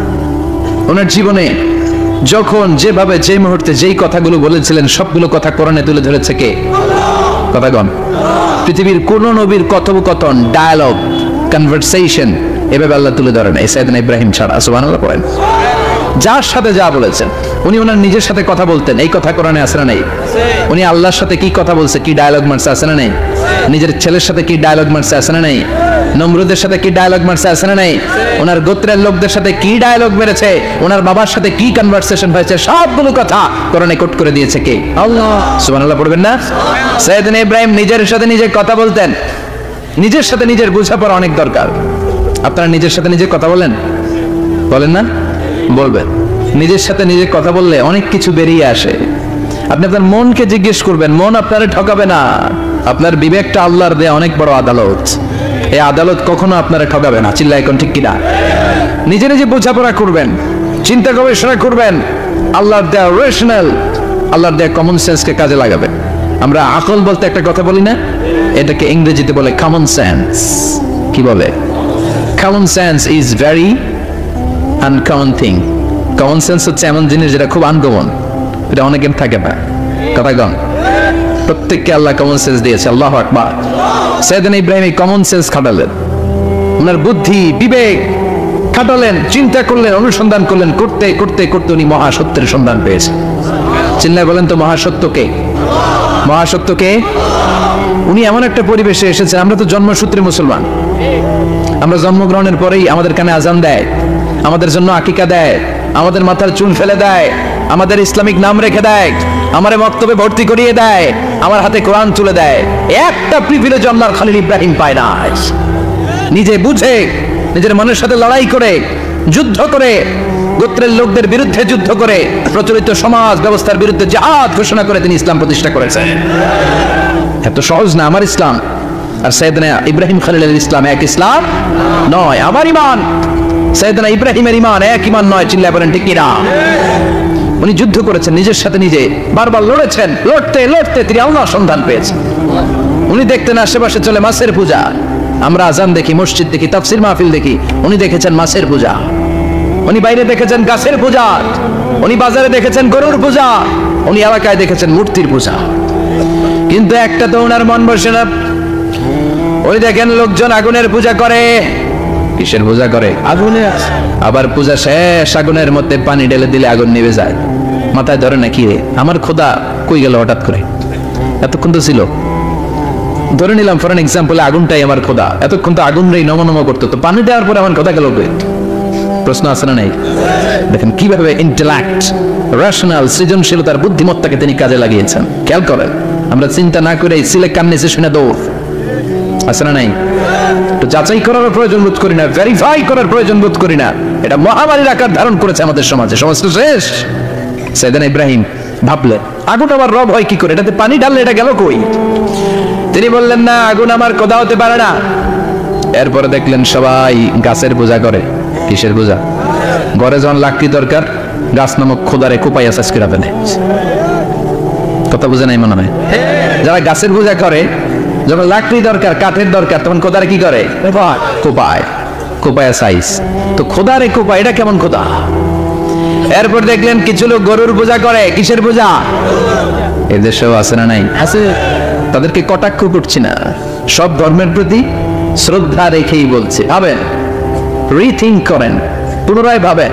ওনার জীবনে যখন যেভাবে যে মুহূর্তে যেই কথাগুলো বলেছিলেন, সবগুলো কথা কোরআনে তুলে ধরেছে কে? কথাগণ। পৃথিবীর কোন নবীর কথোপকথন, ডায়ালগ, কনভারসেশন এভাবে আল্লাহ তুলে ধরেন এই সাইয়েদনা ইব্রাহিম ছাড়া। সুবহানাল্লাহ পড়েন। যার সাথে যা বলেছেন, উনি ওনার নিজের সাথে কথা বলতেন, এই কথা কোরআনে আছে না নাই? উনি আল্লাহর সাথে কি কথা বলছে, কি ডায়ালগ মারছে, আছে না নাই? নিজের ছেলের সাথে কি ডায়ালগ মারছে, আছে না নাই? নমরুদের সাথে কি ডায়ালগ মারছে, আছে না নাই? ওনার গোত্রের লোকদের সাথে কি ডায়ালগ মেরেছে, ওনার বাবার সাথে কি কনভারসেশন হয়েছে, সবগুলো কথা কোরআনে কোট করে দিয়েছে কে? আল্লাহ। সুবহানাল্লাহ পড়বেন না? সাইয়েদনা ইব্রাহিম নিজের সাথে নিজে কথা বলতেন। নিজের সাথে নিজের বোঝাপড়া অনেক দরকার। আপনারা নিজের সাথে নিজে কথা বলেন? বলেন না? বলবেন। নিজের সাথে নিজে কথা বললে অনেক কিছু বেরিয়ে আসে। আপনি আপনার মনকে জিজ্ঞেস করবেন, মন আপনারে ঠকাবে না। আপনার বিবেকটা আল্লাহর দেয়া অনেক বড় আদালত, এই আদালত কখনো আপনারা ঠকাবে না। চিল্লায় এখন ঠিক কিনা? নিজে নিজে বোঝাপড়া করবেন, চিন্তা গবেষণা করবেন, আল্লাহর দেয়া রেশনাল, আল্লাহর দেয়া কমন সেন্সকে কাজে লাগাবেন। আমরা আকল বলতে একটা কথা বলি না, এটাকে ইংরেজিতে বলে কমন সেন্স। কি বলে? Common sense is very uncommon thing. Common sense হচ্ছে এমন জিনিস যেটা খুব আনকমন, এটা অনেকের থাকে না। কথা কম। প্রত্যেককে আল্লাহ কমন সেন্স দিয়েছে। আল্লাহু আকবার। সাইয়েদনা ইব্রাহিম এই কমন সেন্স খাটালেন, ওনার বুদ্ধি বিবেক খাটালেন, চিন্তা করলেন, অনুসন্ধান করলেন, করতে করতে করতে উনি মহাসত্যের সন্ধান পেয়েছেন। চিল্লায় বলেন তো মহাসত্যকে? মহাসত্যকে? উনি এমন একটা পরিবেশে এসেছেন, আমরা তো জন্মসূত্রে মুসলমান, আমরা জন্মগ্রহণের পরেই আমাদের কানে আজান দেয়, আমাদের জন্য আকিকা দেয়, আমাদের মাথার চুল ফেলে দেয়, আমাদের ইসলামিক নাম রেখে দেয়, আমারে বক্তব্যে ভর্তি করিয়ে দেয়, আমার হাতে কোরআন তুলে দেয়। একটা প্রিভিলেজ আল্লাহর খলিল ইব্রাহিম পায় না। নিজে বুঝে নিজের মনের সাথে লড়াই করে, যুদ্ধ করে, গোত্রের লোকদের বিরুদ্ধে যুদ্ধ করে, প্রচলিত সমাজ ব্যবস্থার বিরুদ্ধে জিহাদ ঘোষণা করে তিনি ইসলাম প্রতিষ্ঠা করেছেন। এত সহজ না আমার ইসলাম আর সাইয়েদনা ইব্রাহিম খলিলের ইসলাম এক ইসলাম নয়। আমার ঈমান সাইয়েদনা ইব্রাহিমের ঈমান এক ঈমান নয়। চিল্লায় বলেন ঠিক কিনা? উনি যুদ্ধ করেছেন, নিজের সাথে নিজে বারবার লড়েছেন। লড়তে লড়তে তিনি আল্লাহর সন্ধান পেয়েছেন। উনি দেখতেন আশেপাশে চলে মাছের পূজা। আমরা আজান দেখি, মসজিদ দেখি, তাফসীর মাহফিল দেখি। উনি দেখেছেন মাছের পূজা। উনি বাইরে দেখেছেন গাছের পূজা। উনি বাজারে দেখেছেন গরুর পূজা। উনি এলাকায় দেখেছেন মূর্তির পূজা। কিন্তু একটা তো ওনার মন বসে না। উনি দেখেন লোকজন আগুনের পূজা করে। কিসের পূজা করে? আগুনের। আবার পূজা শেষ, আগুনের মধ্যে পানি ঢেলে দিলে আগুন নিভে যায়। মাথায় ধরে না কি রে আমার খোদা কই গেল হঠাৎ করে? এতক্ষণ তো ছিল। ধরে নিলাম ফর এন এক্সাম্পল আগুনটাই আমার খোদা। এতক্ষণ তো আগুন রেই নম নম করতো, তো পানি দেওয়ার পরে আমার খোদা গেল কই? প্রশ্ন আছে না নাই? দেখেন কিভাবে ইন্টেলেক্ট, রেশনাল, সৃজনশীলতার বুদ্ধিমত্তাকে তিনি কাজে লাগিয়েছেন। খেয়াল করেন, আমরা চিন্তা না করে সিলে কান্নেছে শুনে দৌড়। আছে না নাই? তো যাচাই করার প্রয়োজন বোধ করি না, ভেরিফাই করার প্রয়োজন বোধ করি না। এটা মহামারীর আকার ধারণ করেছে আমাদের সমাজে। সমাজটা শেষ। সাইয়েদনা ইব্রাহিম ভাবলেন আগুন আমার রব হয় কি করে? এটাতে পানি ঢাললে এটা গেল কই? তিনি বললেন না, আগুন আমার খোদা হতে পারে না। এরপরে দেখলেন সবাই গাছের পূজা করে। কিসের পূজা? ঘরে যখন লাকড়ি দরকার, গাছ নামক খোদারে কোপাইয়া শেষ করে ফেলে। কথা বুঝে নাই মনে হয়? যারা গাছের পূজা করে, যখন লাকড়ি দরকার, কাঠের দরকার, তখন খোদারে কি করে? কোপায়। কোপায়া সাইজ। তো খোদারে কোপায়, এটা কেমন খোদা? এরপর দেখলেন কিছু লোক গরুর পূজা করে। কিসের পূজা? এদেশেও আছে না নাই? আছে। তাদেরকে কটাক্ষ করছি না, সব ধর্মের প্রতি শ্রদ্ধা রেখেই বলছে। ভাবেন, রিথিঙ্ক করেন, পুনরায় ভাবেন।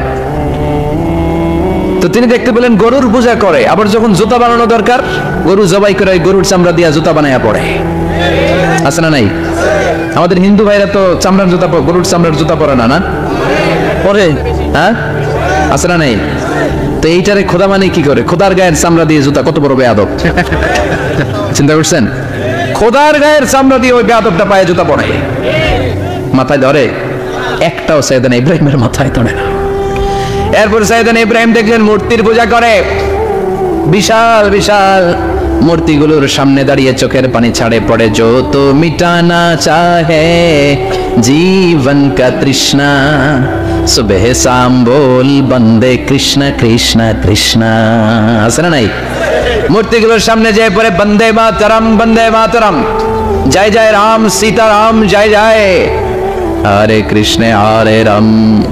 তো তিনি দেখতে পেলেন গরুর পূজা করে। আবার যখন জুতা বানানো দরকার, গরু জবাই করে গরুর চামড়া দিয়া জুতা বানায়া পড়ে। আছে না নাই? আমাদের হিন্দু ভাইরা তো চামড়ার জুতা, গরুর চামড়ার জুতা পরে না, না পরে? হ্যাঁ, আছে না নাই? তো এইটারে খোদা মানে কি করে? খোদার গায়ের চামড়া দিয়ে জুতা, কত বড় বেয়াদব! চিন্তা করছেন? খোদার গায়ের চামড়া দিয়ে ওই বেয়াদবটা পায়ে জুতা পরে। মাথায় ধরে? একটাও সাইয়েদনা ইব্রাহিমের মাথায় ধরে না। এরপর সাইয়েদনা ইব্রাহিম দেখলেন মূর্তির পূজা করে। বিশাল বিশাল মূর্তিগুলোর সামনে দাঁড়িয়ে চোখের পানি ছাড়ে পড়ে। जो तो मिटाना चाहे जीवन का तृष्णा सुबह शाम बोल बंदे कृष्ण कृष्ण कृष्ण। আছে না নাই? মূর্তিগুলোর সামনে যে পড়ে বন্দে মাতরম বন্দে মাতরম, জয় জয় রাম সীতারাম জয় জয়, হরে কৃষ্ণ হরে রাম,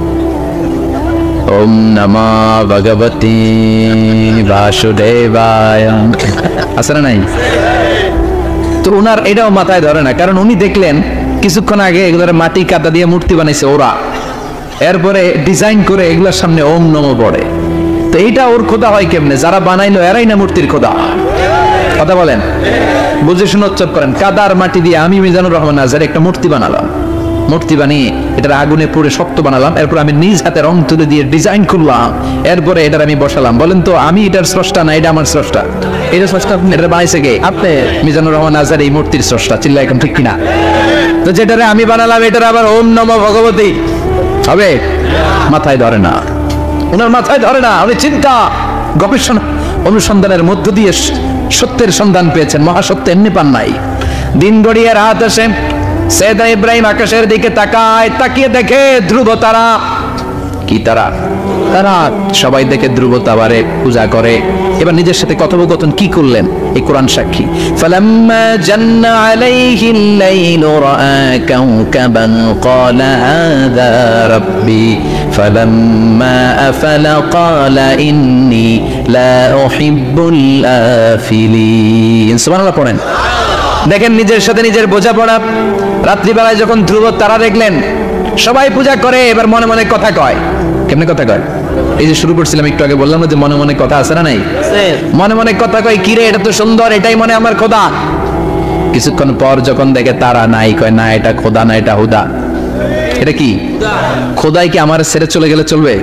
ওম নমঃ ভগবতে বাসুদেবায়। আছে না নাই? তো ওনার এটাও মাথায় ধরে না, কারণ উনি দেখলেন কিছুক্ষণ আগে এগুলোর মাটি কাদা দিয়ে মূর্তি বানাইছে ওরা। এরপরে ডিজাইন করে এগুলোর সামনে ওম নমঃ পড়ে। তো এইটা ওর খোদা হয় কেমনে? যারা বানাইলো এরাই না মূর্তির খোদা। কথা বলেন, বুঝে শুনে উচ্চারণ করেন। কাদার মাটি দিয়ে আমি মিজানুর রহমান আজহার একটা মূর্তি বানালাম। মূর্তি বানিয়ে এটার আগুনে পুড়ে শক্ত বানালাম। এরপর আমি নিজ হাতে রং তুলে দিয়ে ডিজাইন করলাম। এরপরে এটার আমি বসালাম। বলেন তো আমি এটার স্রষ্টা না এটা আমার স্রষ্টা? এটা স্রষ্টা এটা বানাইছে কে? আপনি। মিজানুর রহমান আজহার এই মূর্তির স্রষ্টা। চিল্লা এখন ঠিক কিনা? তো যেটারে আমি বানালাম এটার আবার ওম নমঃ ভগবতে হবে? মাথায় ধরে না, ওনার মাথায় ধরে না। উনি চিন্তা গবেষণা অনুসন্ধানের মধ্য দিয়ে সত্যের সন্ধান পেয়েছেন। মহাসত্য এমনি পান নাই। দিন গড়িয়ে রাত আসে। সাইয়েদনা ইব্রাহিম আকাশের দিকে তাকায়, তাকিয়ে দেখে ধ্রুব তারা। কি তারা? তারা। সবাই দেখে ধ্রুব তারারে পূজা করে। এবার নিজের সাথে কথোপকথন কি করলেন এই কোরআন সাক্ষী। ফালাম্মা জান্না আলাইহিল লাইলু রাআ কাওকাবান ক্বালা হাযা রাব্বি ফালাম্মা আফালা ক্বালা ইন্নী লা উহিব্বুল আফিলিন। সুবহানাল্লাহ পড়েন। দেখেন নিজের সাথে নিজের বোঝাপড়া। রাত্রিবেলায় যখন ধ্রুব তারা দেখলেন, সবাই পূজা করে, এবার মনে মনে কথা কয়। কেমনে কথা কয়? এই যে শুরু করছিলাম একটু আগে, বললাম না যে মনে মনে কথা আছে না নাই? মনে মনে কথা কয়, কিরে এটা তো সুন্দর, এটাই মনে আমার খোদা। কিছুক্ষণ পর যখন দেখে তারা নাই, কয় না এটা খোদা না, এটা হুদা। এটা কি খোদাই? কি আমার ছেড়ে চলে গেলে চলবে?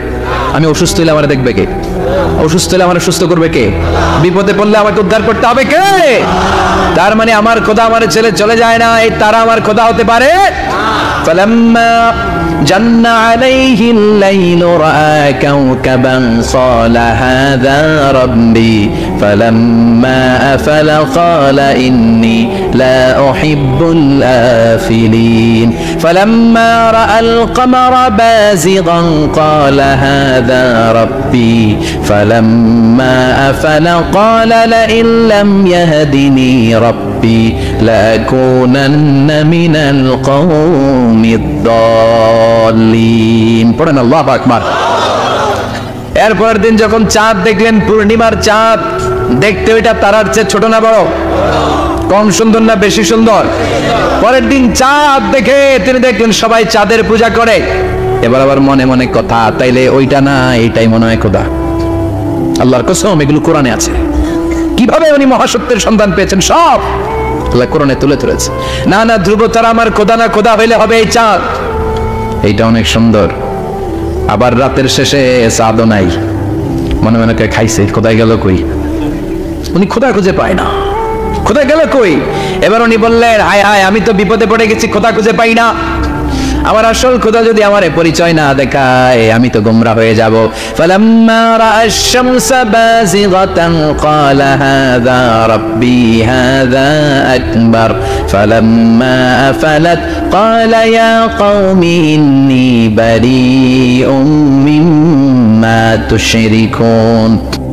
আমি অসুস্থ হলে আমার দেখবে কে? অসুস্থ হলে আমার সুস্থ করবে কে? বিপদে পড়লে আমাকে উদ্ধার করতে হবে কে? তার মানে আমার খোদা আমার ছেলে চলে যায় না, এই তারা আমার খোদা হতে পারে? ফালাম্মা জান্না আলাইহিল লাইলু রাআ কাওকাবান ক্বালা হাযা রাব্বি ফালাম্মা আফালা ক্বালা ইন্নী লা উহিব্বুল আফিলিন ফালাম্মা রাআল কমারা বাযিগান ক্বালা হাযা রাব্বি ফালাম্মা আফালা ক্বালা লাইন লাম ইয়াহদিনি রাব্বি লাকুনান্না মিনাল কওমিদ দাল্লিন। পড়েন আল্লাহু আকবার। এরপরের দিন যখন চাঁদ দেখলেন, পূর্ণিমার চাঁদ, দেখতে ওইটা তারার চেয়ে ছোট না বড়? কম সুন্দর না বেশি সুন্দর? পরের দিন চাঁদ দেখে তিনি দেখলেন সবাই চাঁদের পূজা করে। এবার আবার মনে মনে কথা, তাইলে ওইটা না এইটাই মনে হয় খোদা। আল্লাহর কসম, এগুলো কোরআনে আছে। কিভাবে উনি মহাসত্যের সন্ধান পেয়েছেন সব আল্লাহ কোরআনে তুলে ধরেছে। না না ধ্রুব তারা আমার খোদা না, খোদা হইলে হবে এই চাঁদ। এইটা অনেক সুন্দর। আবার রাতের শেষে চাঁদও নাই, মনে মনে খাইছে, খোদাই গেল কই? উনি খোদা খুঁজে পায় না, খোদা গেল কই? এবার উনি বললেন, হায় হায়, আমি তো বিপদে পড়ে গেছি, খোদা খুঁজে পাই না। আমার আসল খোদা যদি আমারে পরিচয় না দেখায়, আমি তো গোমরা হয়ে যাব। ফালাম্মা রাআশ শামসা বাযিগাতান ক্বালা হাযা রাব্বি হাযা আকবার ফালাম্মা আফালাত ক্বালা ইয়া কওমি ইন্নী বারীউম মিম্মা তুশরিকুন।